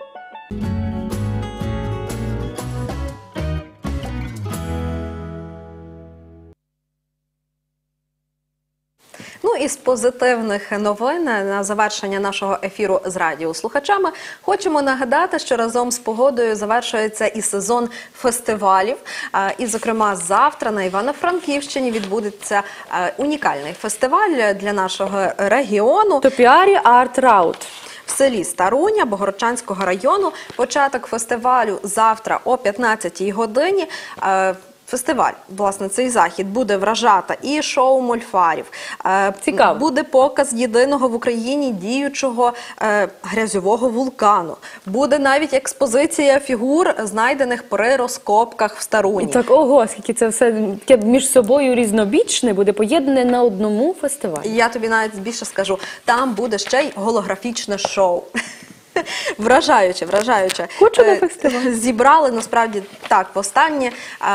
Ну і з позитивних новин на завершення нашого ефіру з радіослухачами хочемо нагадати, що разом з погодою завершується і сезон фестивалів. І, зокрема, завтра на Івано-Франківщині відбудеться унікальний фестиваль для нашого регіону. Топіарі Арт Раут. В селі Старуня Богородчанського району. Початок фестивалю завтра о 15-й годині. фестиваль, власне, цей захід буде вражати і шоу мольфарів. Цікаво. Буде показ єдиного в Україні діючого грязьового вулкану. Буде навіть експозиція фігур, знайдених при розкопках в Старуні. Так, ого, скільки це все таке між собою різнобічне буде поєднане на одному фестивалі. Я тобі навіть більше скажу, там буде ще й голографічне шоу. Вражаюче, вражаюче. Хочу на фестиваль. Зібрали, насправді, так, востаннє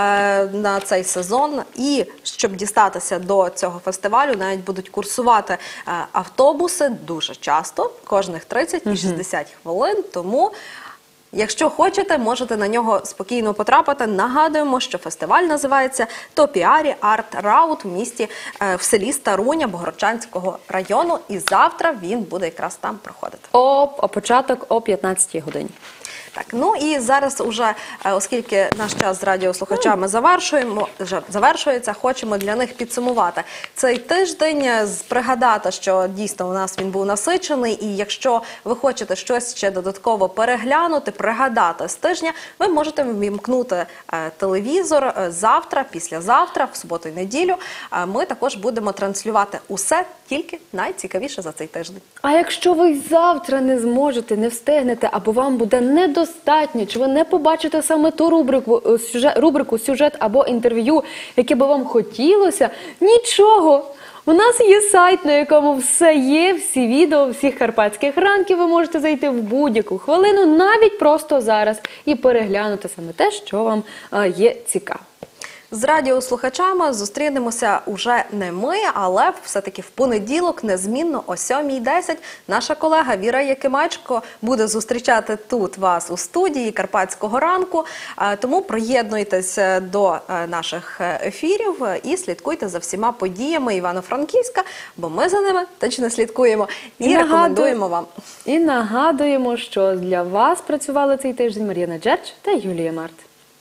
на цей сезон. І, щоб дістатися до цього фестивалю, навіть будуть курсувати автобуси дуже часто, кожних 30 і 60 хвилин. Тому, якщо хочете, можете на нього спокійно потрапити. Нагадуємо, що фестиваль називається Топіарі Арт Раут в селі Старуня Богородчанського району. І завтра він буде якраз там проходити. А початок о 15-й годині. Так, ну і зараз уже, оскільки наш час з радіослухачами завершується, хочемо для них підсумувати цей тиждень, пригадати, що дійсно у нас він був насичений, і якщо ви хочете щось ще додатково переглянути, пригадати з тижня, ви можете ввімкнути телевізор завтра, післязавтра, в суботу і неділю. Ми також будемо транслювати усе, тільки найцікавіше за цей тиждень. А якщо ви завтра не зможете, не встигнете, або вам буде недостатньо, чи ви не побачите саме ту рубрику «Сюжет» або інтерв'ю, яке би вам хотілося, нічого. У нас є сайт, на якому все є, всі відео, всіх карпатських ранків. Ви можете зайти в будь-яку хвилину, навіть просто зараз, і переглянути саме те, що вам є цікаво. З радіослухачами зустрінемося уже не ми, але все-таки в понеділок, незмінно о 7:10. Наша колега Віра Якимечко буде зустрічати тут вас у студії Карпатського ранку. Тому приєднуйтесь до наших ефірів і слідкуйте за всіма подіями Івано-Франківська, бо ми за ними точно слідкуємо і рекомендуємо вам. І нагадуємо, що для вас працювали цей тиждень Мар'яна Джерч та Юлія Март.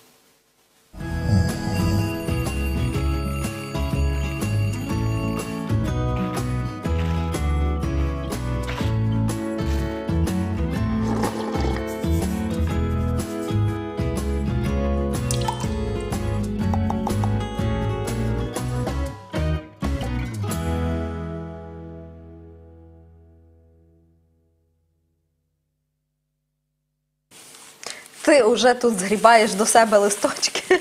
Ти вже тут згрібаєш до себе листочки.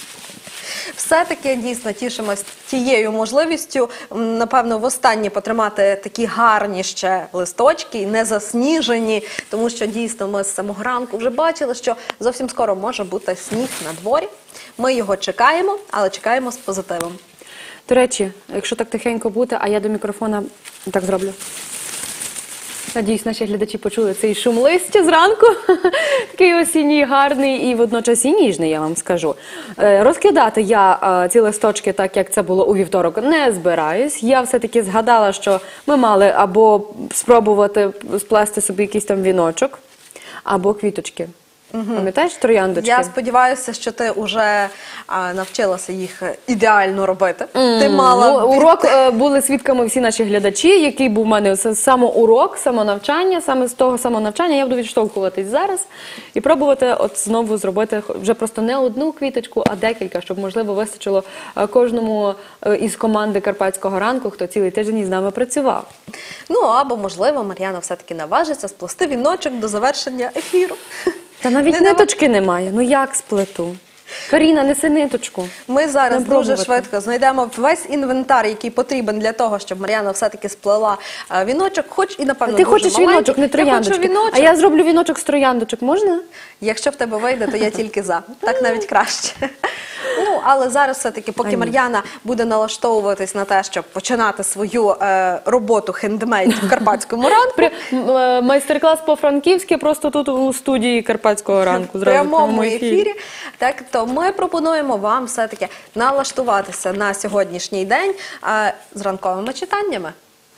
Все-таки дійсно тішимось тією можливістю, напевно, востаннє потримати такі гарні ще листочки, не засніжені, тому що дійсно ми з самого ранку вже бачили, що зовсім скоро може бути сніг на дворі. Ми його чекаємо, але чекаємо з позитивом. До речі, якщо так тихенько буде, а я до мікрофона так зроблю. Надіюсь, наші глядачі почули цей шум листя зранку. Такий осінній, гарний і водночас і ніжний, я вам скажу. Розкидати я ці листочки, так як це було у вівторок, не збираюсь. Я все-таки згадала, що ми мали або спробувати сплести собі якийсь там віночок, або квіточки. Пам'ятаєш трояндочки? Я сподіваюся, що ти вже навчилася їх ідеально робити. Ти мала урок, були свідками всі наші глядачі, який був у мене самоурок, самонавчання. Саме з того самонавчання я буду відштовхуватись зараз і пробувати от знову зробити вже просто не одну квіточку, а декілька, щоб, можливо, вистачило кожному із команди Карпатського ранку, хто цілий тиждень із нами працював. Ну, або, можливо, Мар'яна все-таки наважиться сплести віночок до завершення ефіру. Та навіть ниточки немає. Ну як сплету? Каріна, неси ниточку. Ми зараз дуже швидко знайдемо весь інвентар, який потрібен для того, щоб Мар'яна все-таки сплела віночок, хоч і, напевно, ти дуже хочеш маленький. віночок, не трояндочки. Я хочу віночок. А я зроблю віночок з трояндочок, можна? Якщо в тебе вийде, то я тільки за. Так навіть краще. Ну, але зараз все-таки, поки Мар'яна буде налаштовуватись на те, щоб починати свою роботу хендмейд в Карпатському ранку. Майстер-клас по-франківськи просто тут у студії Карпатського ранку. В прямому ефірі. Так, то ми пропонуємо вам все-таки налаштуватися на сьогоднішній день з ранковими читаннями.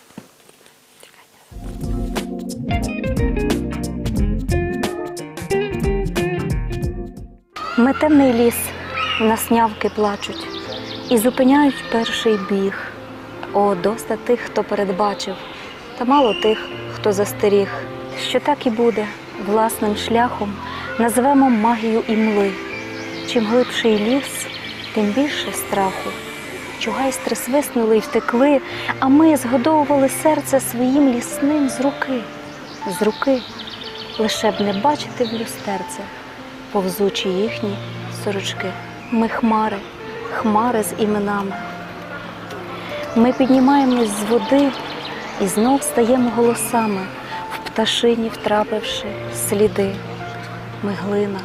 Ми темний ліс, нас нявки плачуть, і зупиняють перший біг. О, доста тих, хто передбачив, та мало тих, хто застеріг. Що так і буде, власним шляхом назвемо магію імли. Чим глибший ліс, тим більше страху. Чугайстри свиснули й втекли, а ми згодовували серце своїм лісним з руки, лише б не бачити в люстерце, повзучі їхні сорочки. Ми хмари з іменами. Ми піднімаємось з води і знов стаємо голосами, в пташині втрапивши сліди. Ми глина,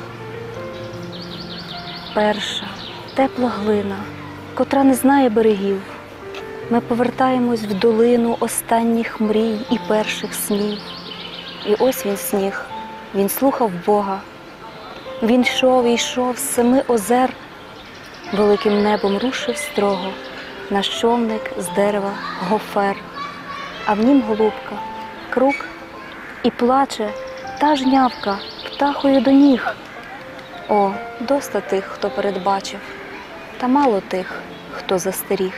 перша, тепла глина, котра не знає берегів. Ми повертаємось в долину останніх мрій і перших снів. І ось він сніг, він слухав Бога. Він йшов і йшов з 7 озер, великим небом рушив строго наш човник з дерева гофер. А в нім голубка, круг, і плаче та жнявка птахою до ніг. О, доста тих, хто передбачив, та мало тих, хто застеріг.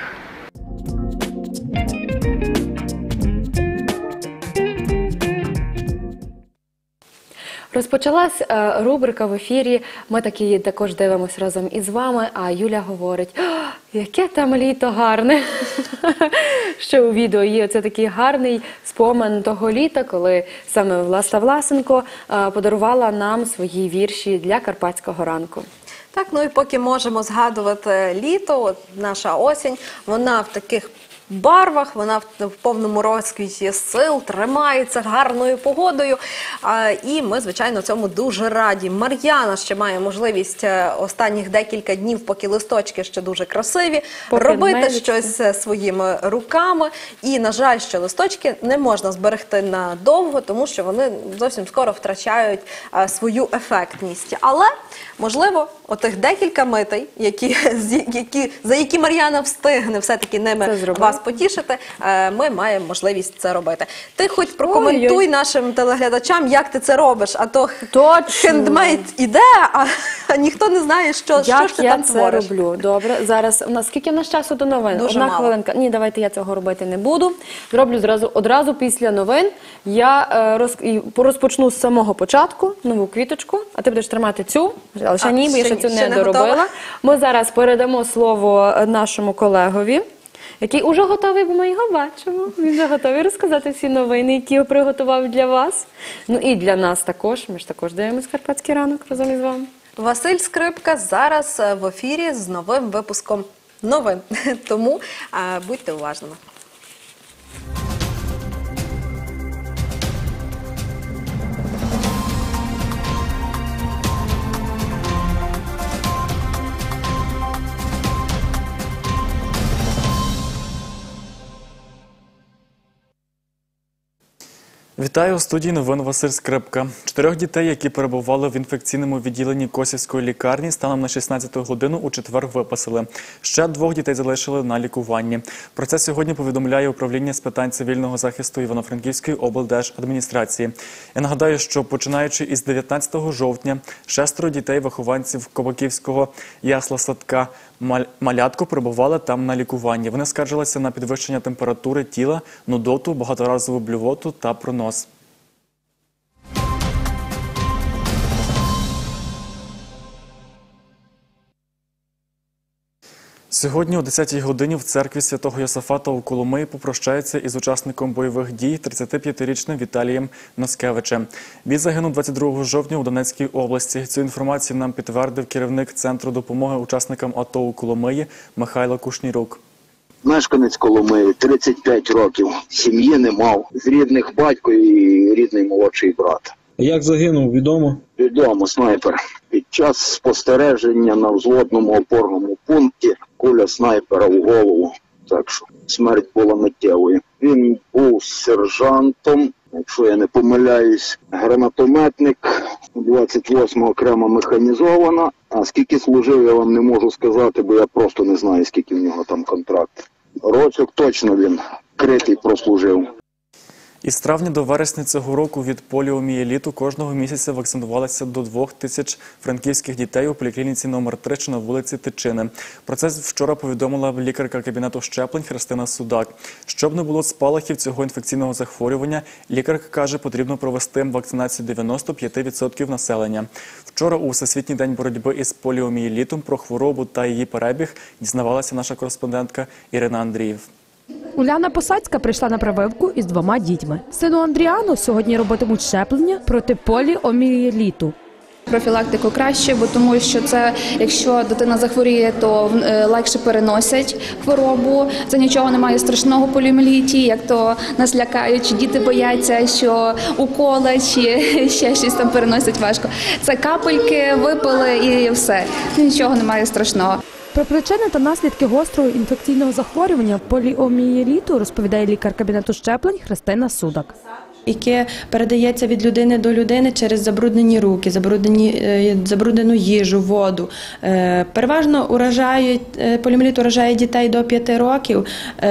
Розпочалась рубрика в ефірі. Ми такі також дивимося разом із вами, а Юля говорить: яке там літо гарне. Ще у відео є оце такий гарний спомин того літа, коли саме Власта Власенко подарувала нам свої вірші для Карпатського ранку. Так, ну і поки можемо згадувати літо, от наша осінь, вона в таких барвах, вона в повному розквіті сил, тримається гарною погодою. І ми, звичайно, цьому дуже раді. Мар'яна ще має можливість останніх декілька днів, поки листочки ще дуже красиві, робити щось своїми руками. І, на жаль, що листочки не можна зберегти надовго, тому що вони зовсім скоро втрачають свою ефектність. Але, можливо, отих декілька митей, за які Мар'яна встигне все-таки ними вас потішити, ми маємо можливість це робити. Ти хоч прокоментуй нашим телеглядачам, як ти це робиш, а то хендмейд іде, а ніхто не знає, що ж ти там твориш. Я це роблю. Добре, зараз у нас скільки в нас часу до новин? Дуже Одна мало. хвилинка. Ні, давайте я цього робити не буду. Зроблю одразу після новин. Я розпочну з самого початку, нову квіточку, а ти будеш тримати цю, але ще ні, бо я ще цю не доробила. Ми зараз передамо слово нашому колегові, який уже готовий, бо ми його бачимо. Він вже готовий розказати всі новини, які я приготував для вас. Ну і для нас також. Ми ж також дивимося Карпатський ранок разом із вами. Василь Скрипка зараз в ефірі з новим випуском новин. Тому будьте уважними. Вітаю, у студії новин Василь Скрипка. 4 дітей, які перебували в інфекційному відділенні Косівської лікарні, станом на 16-ту годину у четвер виписали. Ще 2 дітей залишили на лікуванні. Про це сьогодні повідомляє управління з питань цивільного захисту Івано-Франківської облдержадміністрації. Я нагадаю, що починаючи із 19 жовтня 6 дітей-вихованців Кобаківського ясла-садка «Малятко» перебували там на лікуванні. Вони скаржилися на підвищення температури тіла, нудоту, багаторазову блювоту та пронос. Сьогодні о 10-й годині в церкві Святого Йосафата у Коломиї попрощаються із учасником бойових дій 35-річним Віталієм Носкевичем. Він загинув 22 жовтня у Донецькій області. Цю інформацію нам підтвердив керівник Центру допомоги учасникам АТО у Коломиї Михайло Кушнірук. Мешканець Коломиї, 35 років, сім'ї не мав, з рідних батько і рідний молодший брат. Як загинув, відомо? Відомо, снайпер. Під час спостереження на взводному опорному пункті куля снайпера в голову, так що смерть була миттєвою. Він був сержантом, якщо я не помиляюсь, гранатометник, 28 окрема механізована. А скільки служив, я вам не можу сказати, бо я просто не знаю, скільки в нього там контракт. Рочок точно він критий прослужив. Із травня до вересня цього року від поліомієліту кожного місяця вакцинувалися до 2000 франківських дітей у поліклініці номер 3, що на вулиці Тичини. Про це вчора повідомила лікарка кабінету щеплень Христина Судак. Щоб не було спалахів цього інфекційного захворювання, лікарка каже, потрібно провести вакцинацію 95% населення. Вчора у Всесвітній день боротьби із поліомієлітом про хворобу та її перебіг дізнавалася наша кореспондентка Ірина Андріїв. Уляна Посадська прийшла на прививку із 2 дітьми. Сину Андріану сьогодні робитимуть щеплення проти поліомієліту. Профілактику краще, бо тому що це, якщо дитина захворіє, то легше переносять хворобу. Це нічого немає страшного в поліомієліті, як то нас лякають, чи діти бояться, що уколи, чи ще щось там переносять важко. Це капельки, випили і все. Нічого немає страшного. Про причини та наслідки гострого інфекційного захворювання поліомієліту розповідає лікар кабінету щеплень Христина Судак. Яке передається від людини до людини через забруднені руки, забруднену їжу, воду. Переважно поліомієліт уражає дітей до 5 років.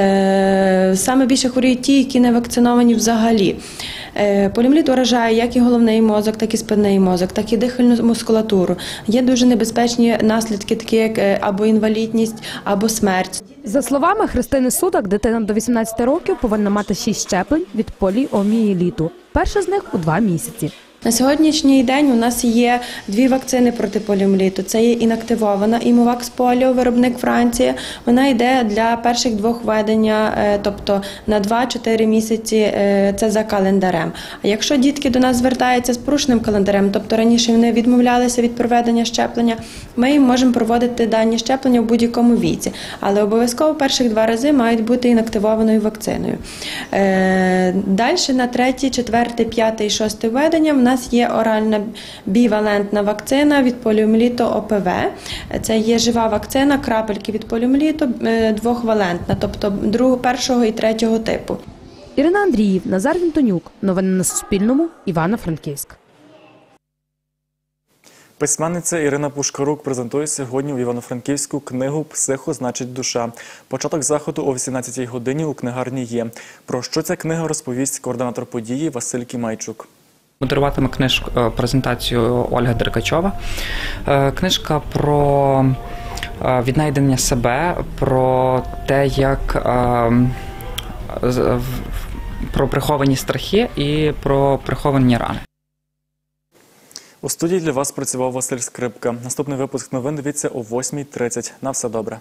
Саме більше хворіють ті, які не вакциновані взагалі. Поліомієліт уражає як і головний мозок, так і спинний мозок, так і дихальну мускулатуру. Є дуже небезпечні наслідки, такі як або інвалідність, або смерть. За словами Христини Судак, дитина до 18 років повинна мати 6 щеплень від поліомієліту. Перша з них у 2 місяці. На сьогоднішній день у нас є 2 вакцини проти поліомієліту. Це є інактивована Імувакс Поліо, виробник Франція. Вона йде для перших 2 введення, тобто на 2-4 місяці, це за календарем. А якщо дітки до нас звертаються з порушеним календарем, тобто раніше вони відмовлялися від проведення щеплення, ми їм можемо проводити дані щеплення в будь-якому віці. Але обов'язково перших 2 рази мають бути інактивованою вакциною. Далі на 3, 4, 5 і 6 введення в нас є оральна бівалентна вакцина від поліомієліту ОПВ. Це є жива вакцина, крапельки від поліомієліту, 2-валентна, тобто 1 і 3 типу. Ірина Андріїв, Назар Вінтонюк. Новини на Суспільному. Івано-Франківськ. Письменниця Ірина Пушкарук презентує сьогодні у Івано-Франківську книгу «Психо значить душа». Початок заходу о 18-й годині у книгарні є. Про що ця книга розповість координатор події Василь Кімайчук. Модеруватиме презентацію Ольга Деркачова. Книжка про віднайдення себе, про те, як про приховані страхи і про приховані рани. У студії для вас працював Василь Скрипка. Наступний випуск новин дивіться о 8:30. На все добре.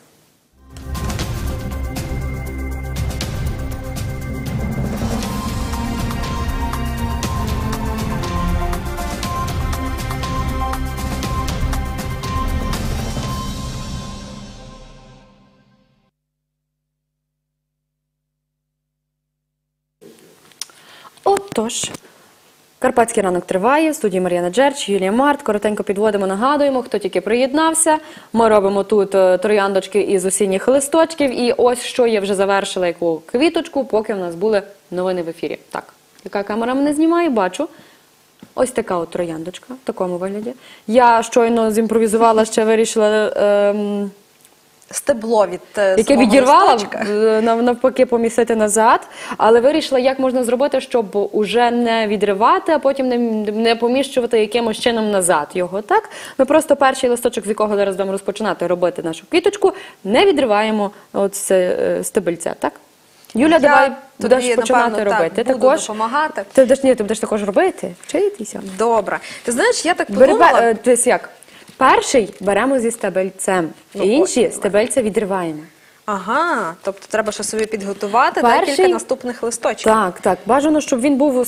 Отож, Карпатський ранок триває, в студії Мар'яна Джерч, Юлія Март. Коротенько підводимо, нагадуємо, хто тільки приєднався. Ми робимо тут трояндочки із осінніх листочків. І ось що я вже завершила, яку квіточку, поки в нас були новини в ефірі. Так, яка камера мене знімає, бачу. Ось така от трояндочка, в такому вигляді. Я щойно зімпровізувала, ще вирішила... Стебло від яке відірвала, навпаки помістити назад, але вирішила, як можна зробити, щоб уже не відривати, а потім не поміщувати якимось чином назад його, так? Ми просто перший листочок, з якого зараз будемо розпочинати робити нашу квіточку, не відриваємо от стебельця, так? Юля, давай будеш починати робити. Так, буду допомагати. Ти будеш також робити, вчитися. Добре. Ти знаєш, я так подумала... як? Перший беремо зі стебельцем, інші стебельця відриваємо. Ага, тобто треба ще собі підготувати декілька наступних листочків. Так. Бажано, щоб він був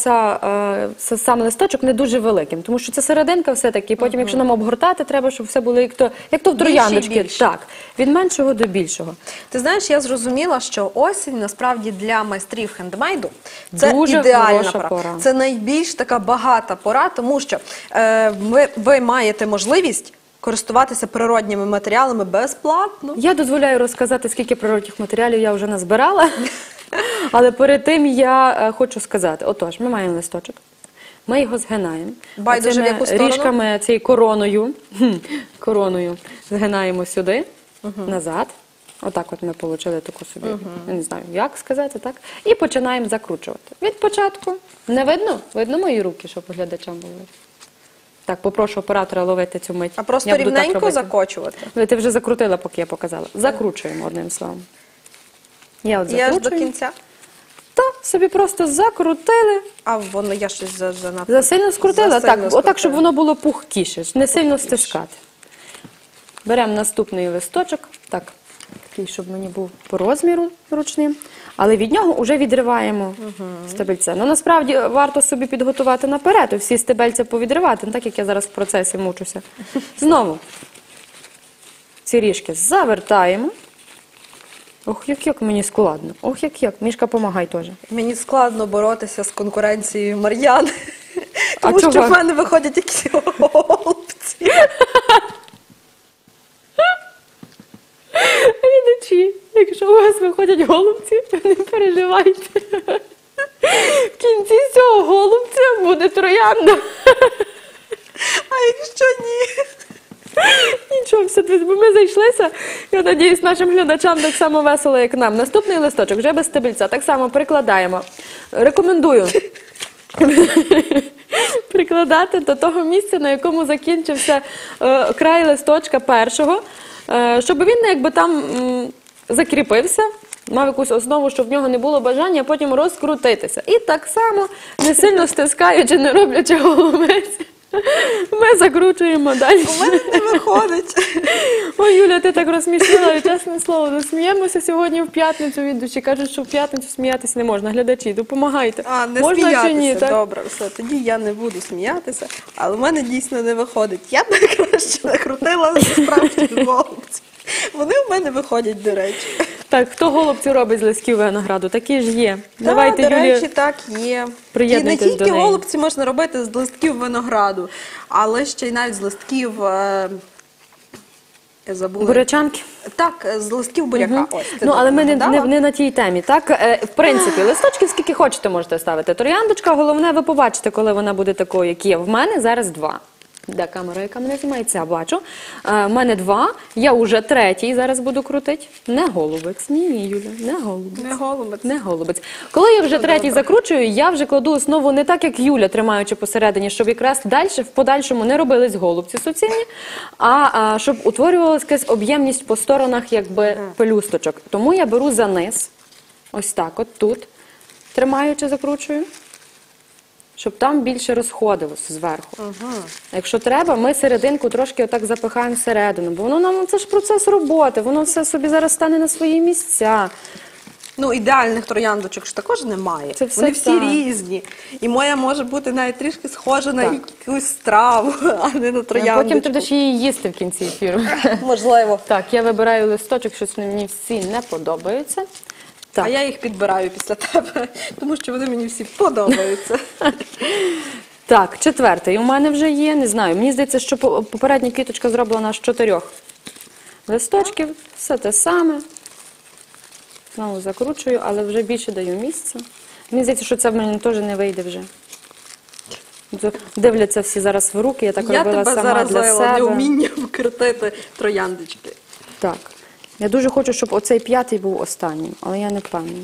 сам листочок не дуже великим, тому що це серединка все-таки, потім, якщо нам обгортати, треба, щоб все було як то в трояндочки. Так, від меншого до більшого. Ти знаєш, я зрозуміла, що осінь, насправді, для майстрів хендмейду це дуже ідеальна пора. Це найбільш така багата пора, тому що ви маєте можливість користуватися природніми матеріалами безплатно. Я дозволяю розказати, скільки природних матеріалів я вже назбирала, але перед тим я хочу сказати. Отож, ми маємо листочок, ми його згинаємо. Байдуже в яку сторону? Ріжками, цією короною згинаємо сюди, назад. Отак от ми отримали таку собі, я не знаю, як сказати, так? І починаємо закручувати. Від початку. Не видно? Видно мої руки, щоб глядачам було? Так, попрошу оператора ловити цю мить. А просто Я буду так рівненько робити. закочувати? Ти вже закрутила, поки я показала. Закручуємо, одним словом. Я от Я ж закручую. до кінця? Так, собі просто закрутили. А воно я щось занадто... Засильно скрутила? Засильно Так, отак, щоб воно було пухкіше, не сильно стискати. Беремо наступний листочок, так, такий, щоб мені був по розміру ручним, але від нього вже відриваємо стебельце. Ну, насправді, варто собі підготувати наперед, всі стебельця повідривати, не так, як я зараз в процесі мучуся. Знову ці ріжки завертаємо. Ох, як мені складно. Ох, як. Мішка, помагай теж. Мені складно боротися з конкуренцією Мар'яни, А тому що чого? в мене виходять якісь голубці. Глядачі, якщо у вас виходять голубці, не переживайте. В кінці цього голубця буде троянда. А якщо ні? Нічого, все, бо ми зайшлися. Я надіюсь, нашим глядачам так само весело, як нам. Наступний листочок вже без стебельця. Так само прикладаємо. Рекомендую прикладати до того місця, на якому закінчився край листочка першого, щоб він якби там закріпився, мав якусь основу, щоб в нього не було бажання потім розкрутитися. І так само, не сильно стискаючи, не роблячи голубець, ми закручуємо далі. У мене не виходить. Ой, Юля, ти так розсмішила, і чесне слово, ну, сміємося сьогодні в п'ятницю від душі. Кажуть, що в п'ятницю сміятися не можна. Глядачі, допомагайте. А, не можна сміятися, чи ні? Так? добре, все, тоді я не буду сміятися, але в мене дійсно не виходить. Я б найкраще накрутила справжніх голубців. Вони в мене виходять, до речі. Так, хто голубці робить з листків винограду? Такі ж є. Так, Давайте, до Юлія, речі, так є. І не приєднуйтесь до тільки неї. голубці можна робити з листків винограду, але ще й навіть з листків... Я забула. Бурячанки? Так, з листків буряка. Ось, ти Ну, але ми нагадала. не на тій темі, так? В принципі, листочків скільки хочете можете ставити. Трояндочка, головне, ви побачите, коли вона буде такою, як є. В мене зараз 2. Де камера, яка мене знімає? Ця, бачу. В мене 2, я вже 3 зараз буду крутити. Не голубець, ні, Юля, не голубець. Не голубець. Не голубець. Коли я вже 3 закручую, я вже кладу основу не так, як Юля, тримаючи посередині, щоб якраз далі, в подальшому не робились голубці суцільні, а щоб утворювалася якась об'ємність по сторонах, якби пелюсточок. Тому я беру за низ, ось так, от тут, тримаючи, закручую, щоб там більше розходилося зверху. Якщо треба, ми серединку трошки отак запихаємо всередину, бо воно нам, це ж процес роботи, воно все собі зараз стане на свої місця. Ну, ідеальних трояндочок ж також немає. Це все Вони всі так. різні. І моя може бути навіть трішки схожа на Так. якусь страву, а не на трояндочку. Потім ти будеш її їсти в кінці ефіру. Можливо. Так, я вибираю листочок, щось мені всі не подобаються. Так. А я їх підбираю після тебе, тому що вони мені всі подобаються. Так, 4 у мене вже є, не знаю. Мені здається, що попередня квіточка зроблена з 4 листочків. Все те саме. Знову закручую, але вже більше даю місця. Мені здається, що це в мене теж не вийде вже. Дивляться всі зараз в руки, я так Я робила тебе сама для заразила себе. неумінням вкрутити трояндочки. Так. Я дуже хочу, щоб оцей 5 був останнім, але я не впевнена.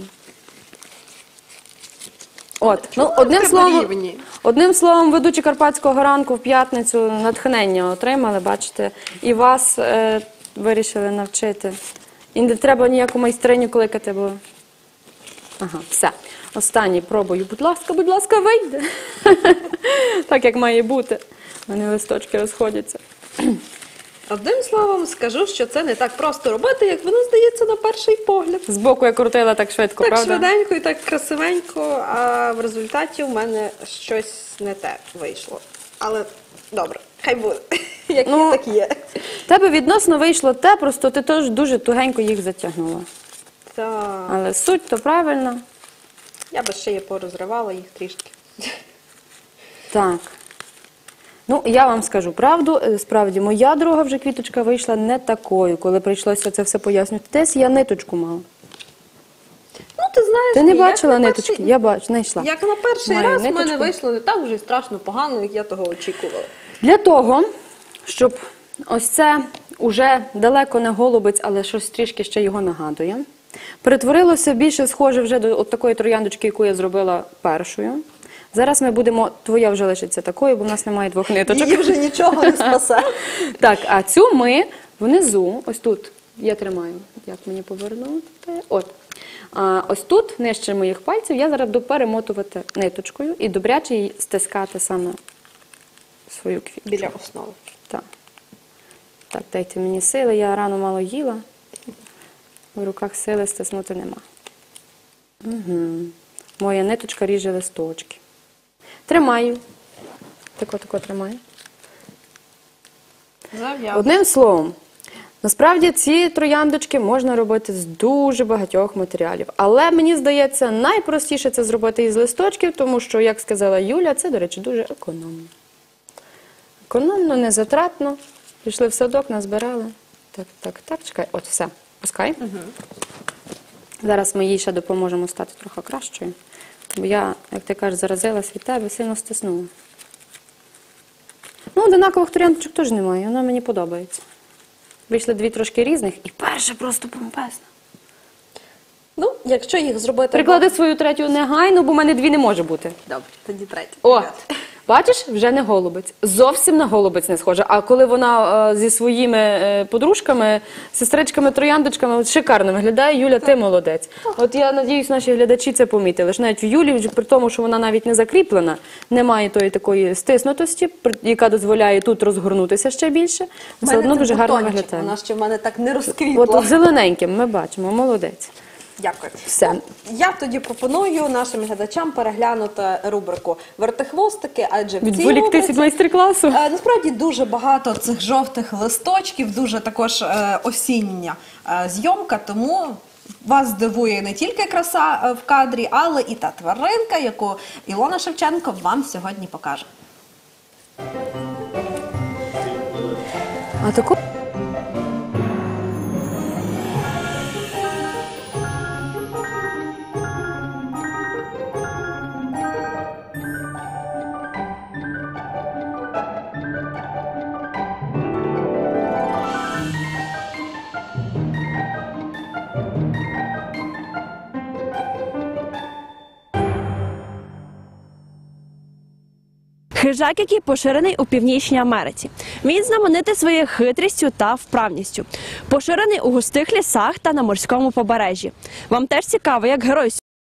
От, ну, одним словом, ведучі Карпатського ранку в п'ятницю натхнення отримали, бачите, і вас вирішили навчити. І не треба ніяку майстриню кликати, бо... Ага, все. Останній пробую. Будь ласка, вийде. Так, як має бути. У мене листочки розходяться. Одним словом, скажу, що це не так просто робити, як воно здається на перший погляд. Збоку я крутила так швидко, Так правда? швиденько і так красивенько, а в результаті у мене щось не те вийшло. Але добре, хай буде. Як є, так є. В тебе відносно вийшло те, просто ти теж дуже тугенько їх затягнула. Так. Але суть то правильна. Я би ще порозривала їх трішки. Так. Ну, я вам скажу правду, справді, моя друга вже квіточка вийшла не такою, коли прийшлося це все пояснювати. Десь я ниточку мала. Ну, ти знаєш, Ти не як бачила на ниточки? перший- Я бачу, знайшла. Як на перший Маю раз в мене ниточку. вийшло не так вже страшно погано, як я того очікувала. Для того, щоб ось це уже далеко не голубець, але щось трішки ще його нагадує. Перетворилося більше схоже вже до от такої трояндочки, яку я зробила першою. Зараз ми будемо, твоя вже лишиться такою, бо в нас немає двох ниточок. Її вже нічого не спасе. Так, а цю ми внизу, ось тут, я тримаю, як мені повернути, от. Ось тут, нижче моїх пальців, я зараз буду перемотувати ниточкою і добряче її стискати саме свою квітку. Біля основи. Так. Так, дайте мені сили, я рано мало їла, в руках сили стиснути нема. Угу. Моя ниточка ріже листочки. Тримаю. Тако тримаю. Одним словом, насправді ці трояндочки можна робити з дуже багатьох матеріалів. Але мені здається, найпростіше це зробити із листочків, тому що, як сказала Юля, це, до речі, дуже економно. Економно, незатратно. Пішли в садок, назбирали. Так, чекай. От, все. Пускай. Зараз ми їй ще допоможемо стати трохи кращою. Бо я, як ти кажеш, заразилась від тебе, сильно стиснула. Ну, одинакових трояндочок теж немає, вона мені подобається. Вийшли дві трошки різних, і перша просто бомбезна. Ну, якщо їх зробити... Приклади свою третю негайно, бо в мене дві не може бути. Добре, тоді третя. О, бачиш, вже не голубець. Зовсім на голубець не схожа. А коли вона зі своїми подружками, сестричками, трояндочками, шикарно виглядає, Юля, ти молодець. От я надіюсь, наші глядачі це помітили. Що навіть в Юлі, при тому, що вона навіть не закріплена, немає тої такої стиснутості, яка дозволяє тут розгорнутися ще більше. Все одно дуже гарно виглядає. Вона ще в мене так не розквітла. От зелененьким ми бачимо, молодець. Дякую. Все. Я тоді пропоную нашим глядачам переглянути рубрику «Вертихвостики», адже в цій Відволіктись рубриці від майстер-класу. Насправді дуже багато цих жовтих листочків, дуже також осіння зйомка, тому вас здивує не тільки краса в кадрі, але і та тваринка, яку Ілона Шевченко вам сьогодні покаже. А таку... Хижак, який поширений у Північній Америці. Він знаменитий своєю хитрістю та вправністю. Поширений у густих лісах та на морському побережжі. Вам теж цікаво, як герой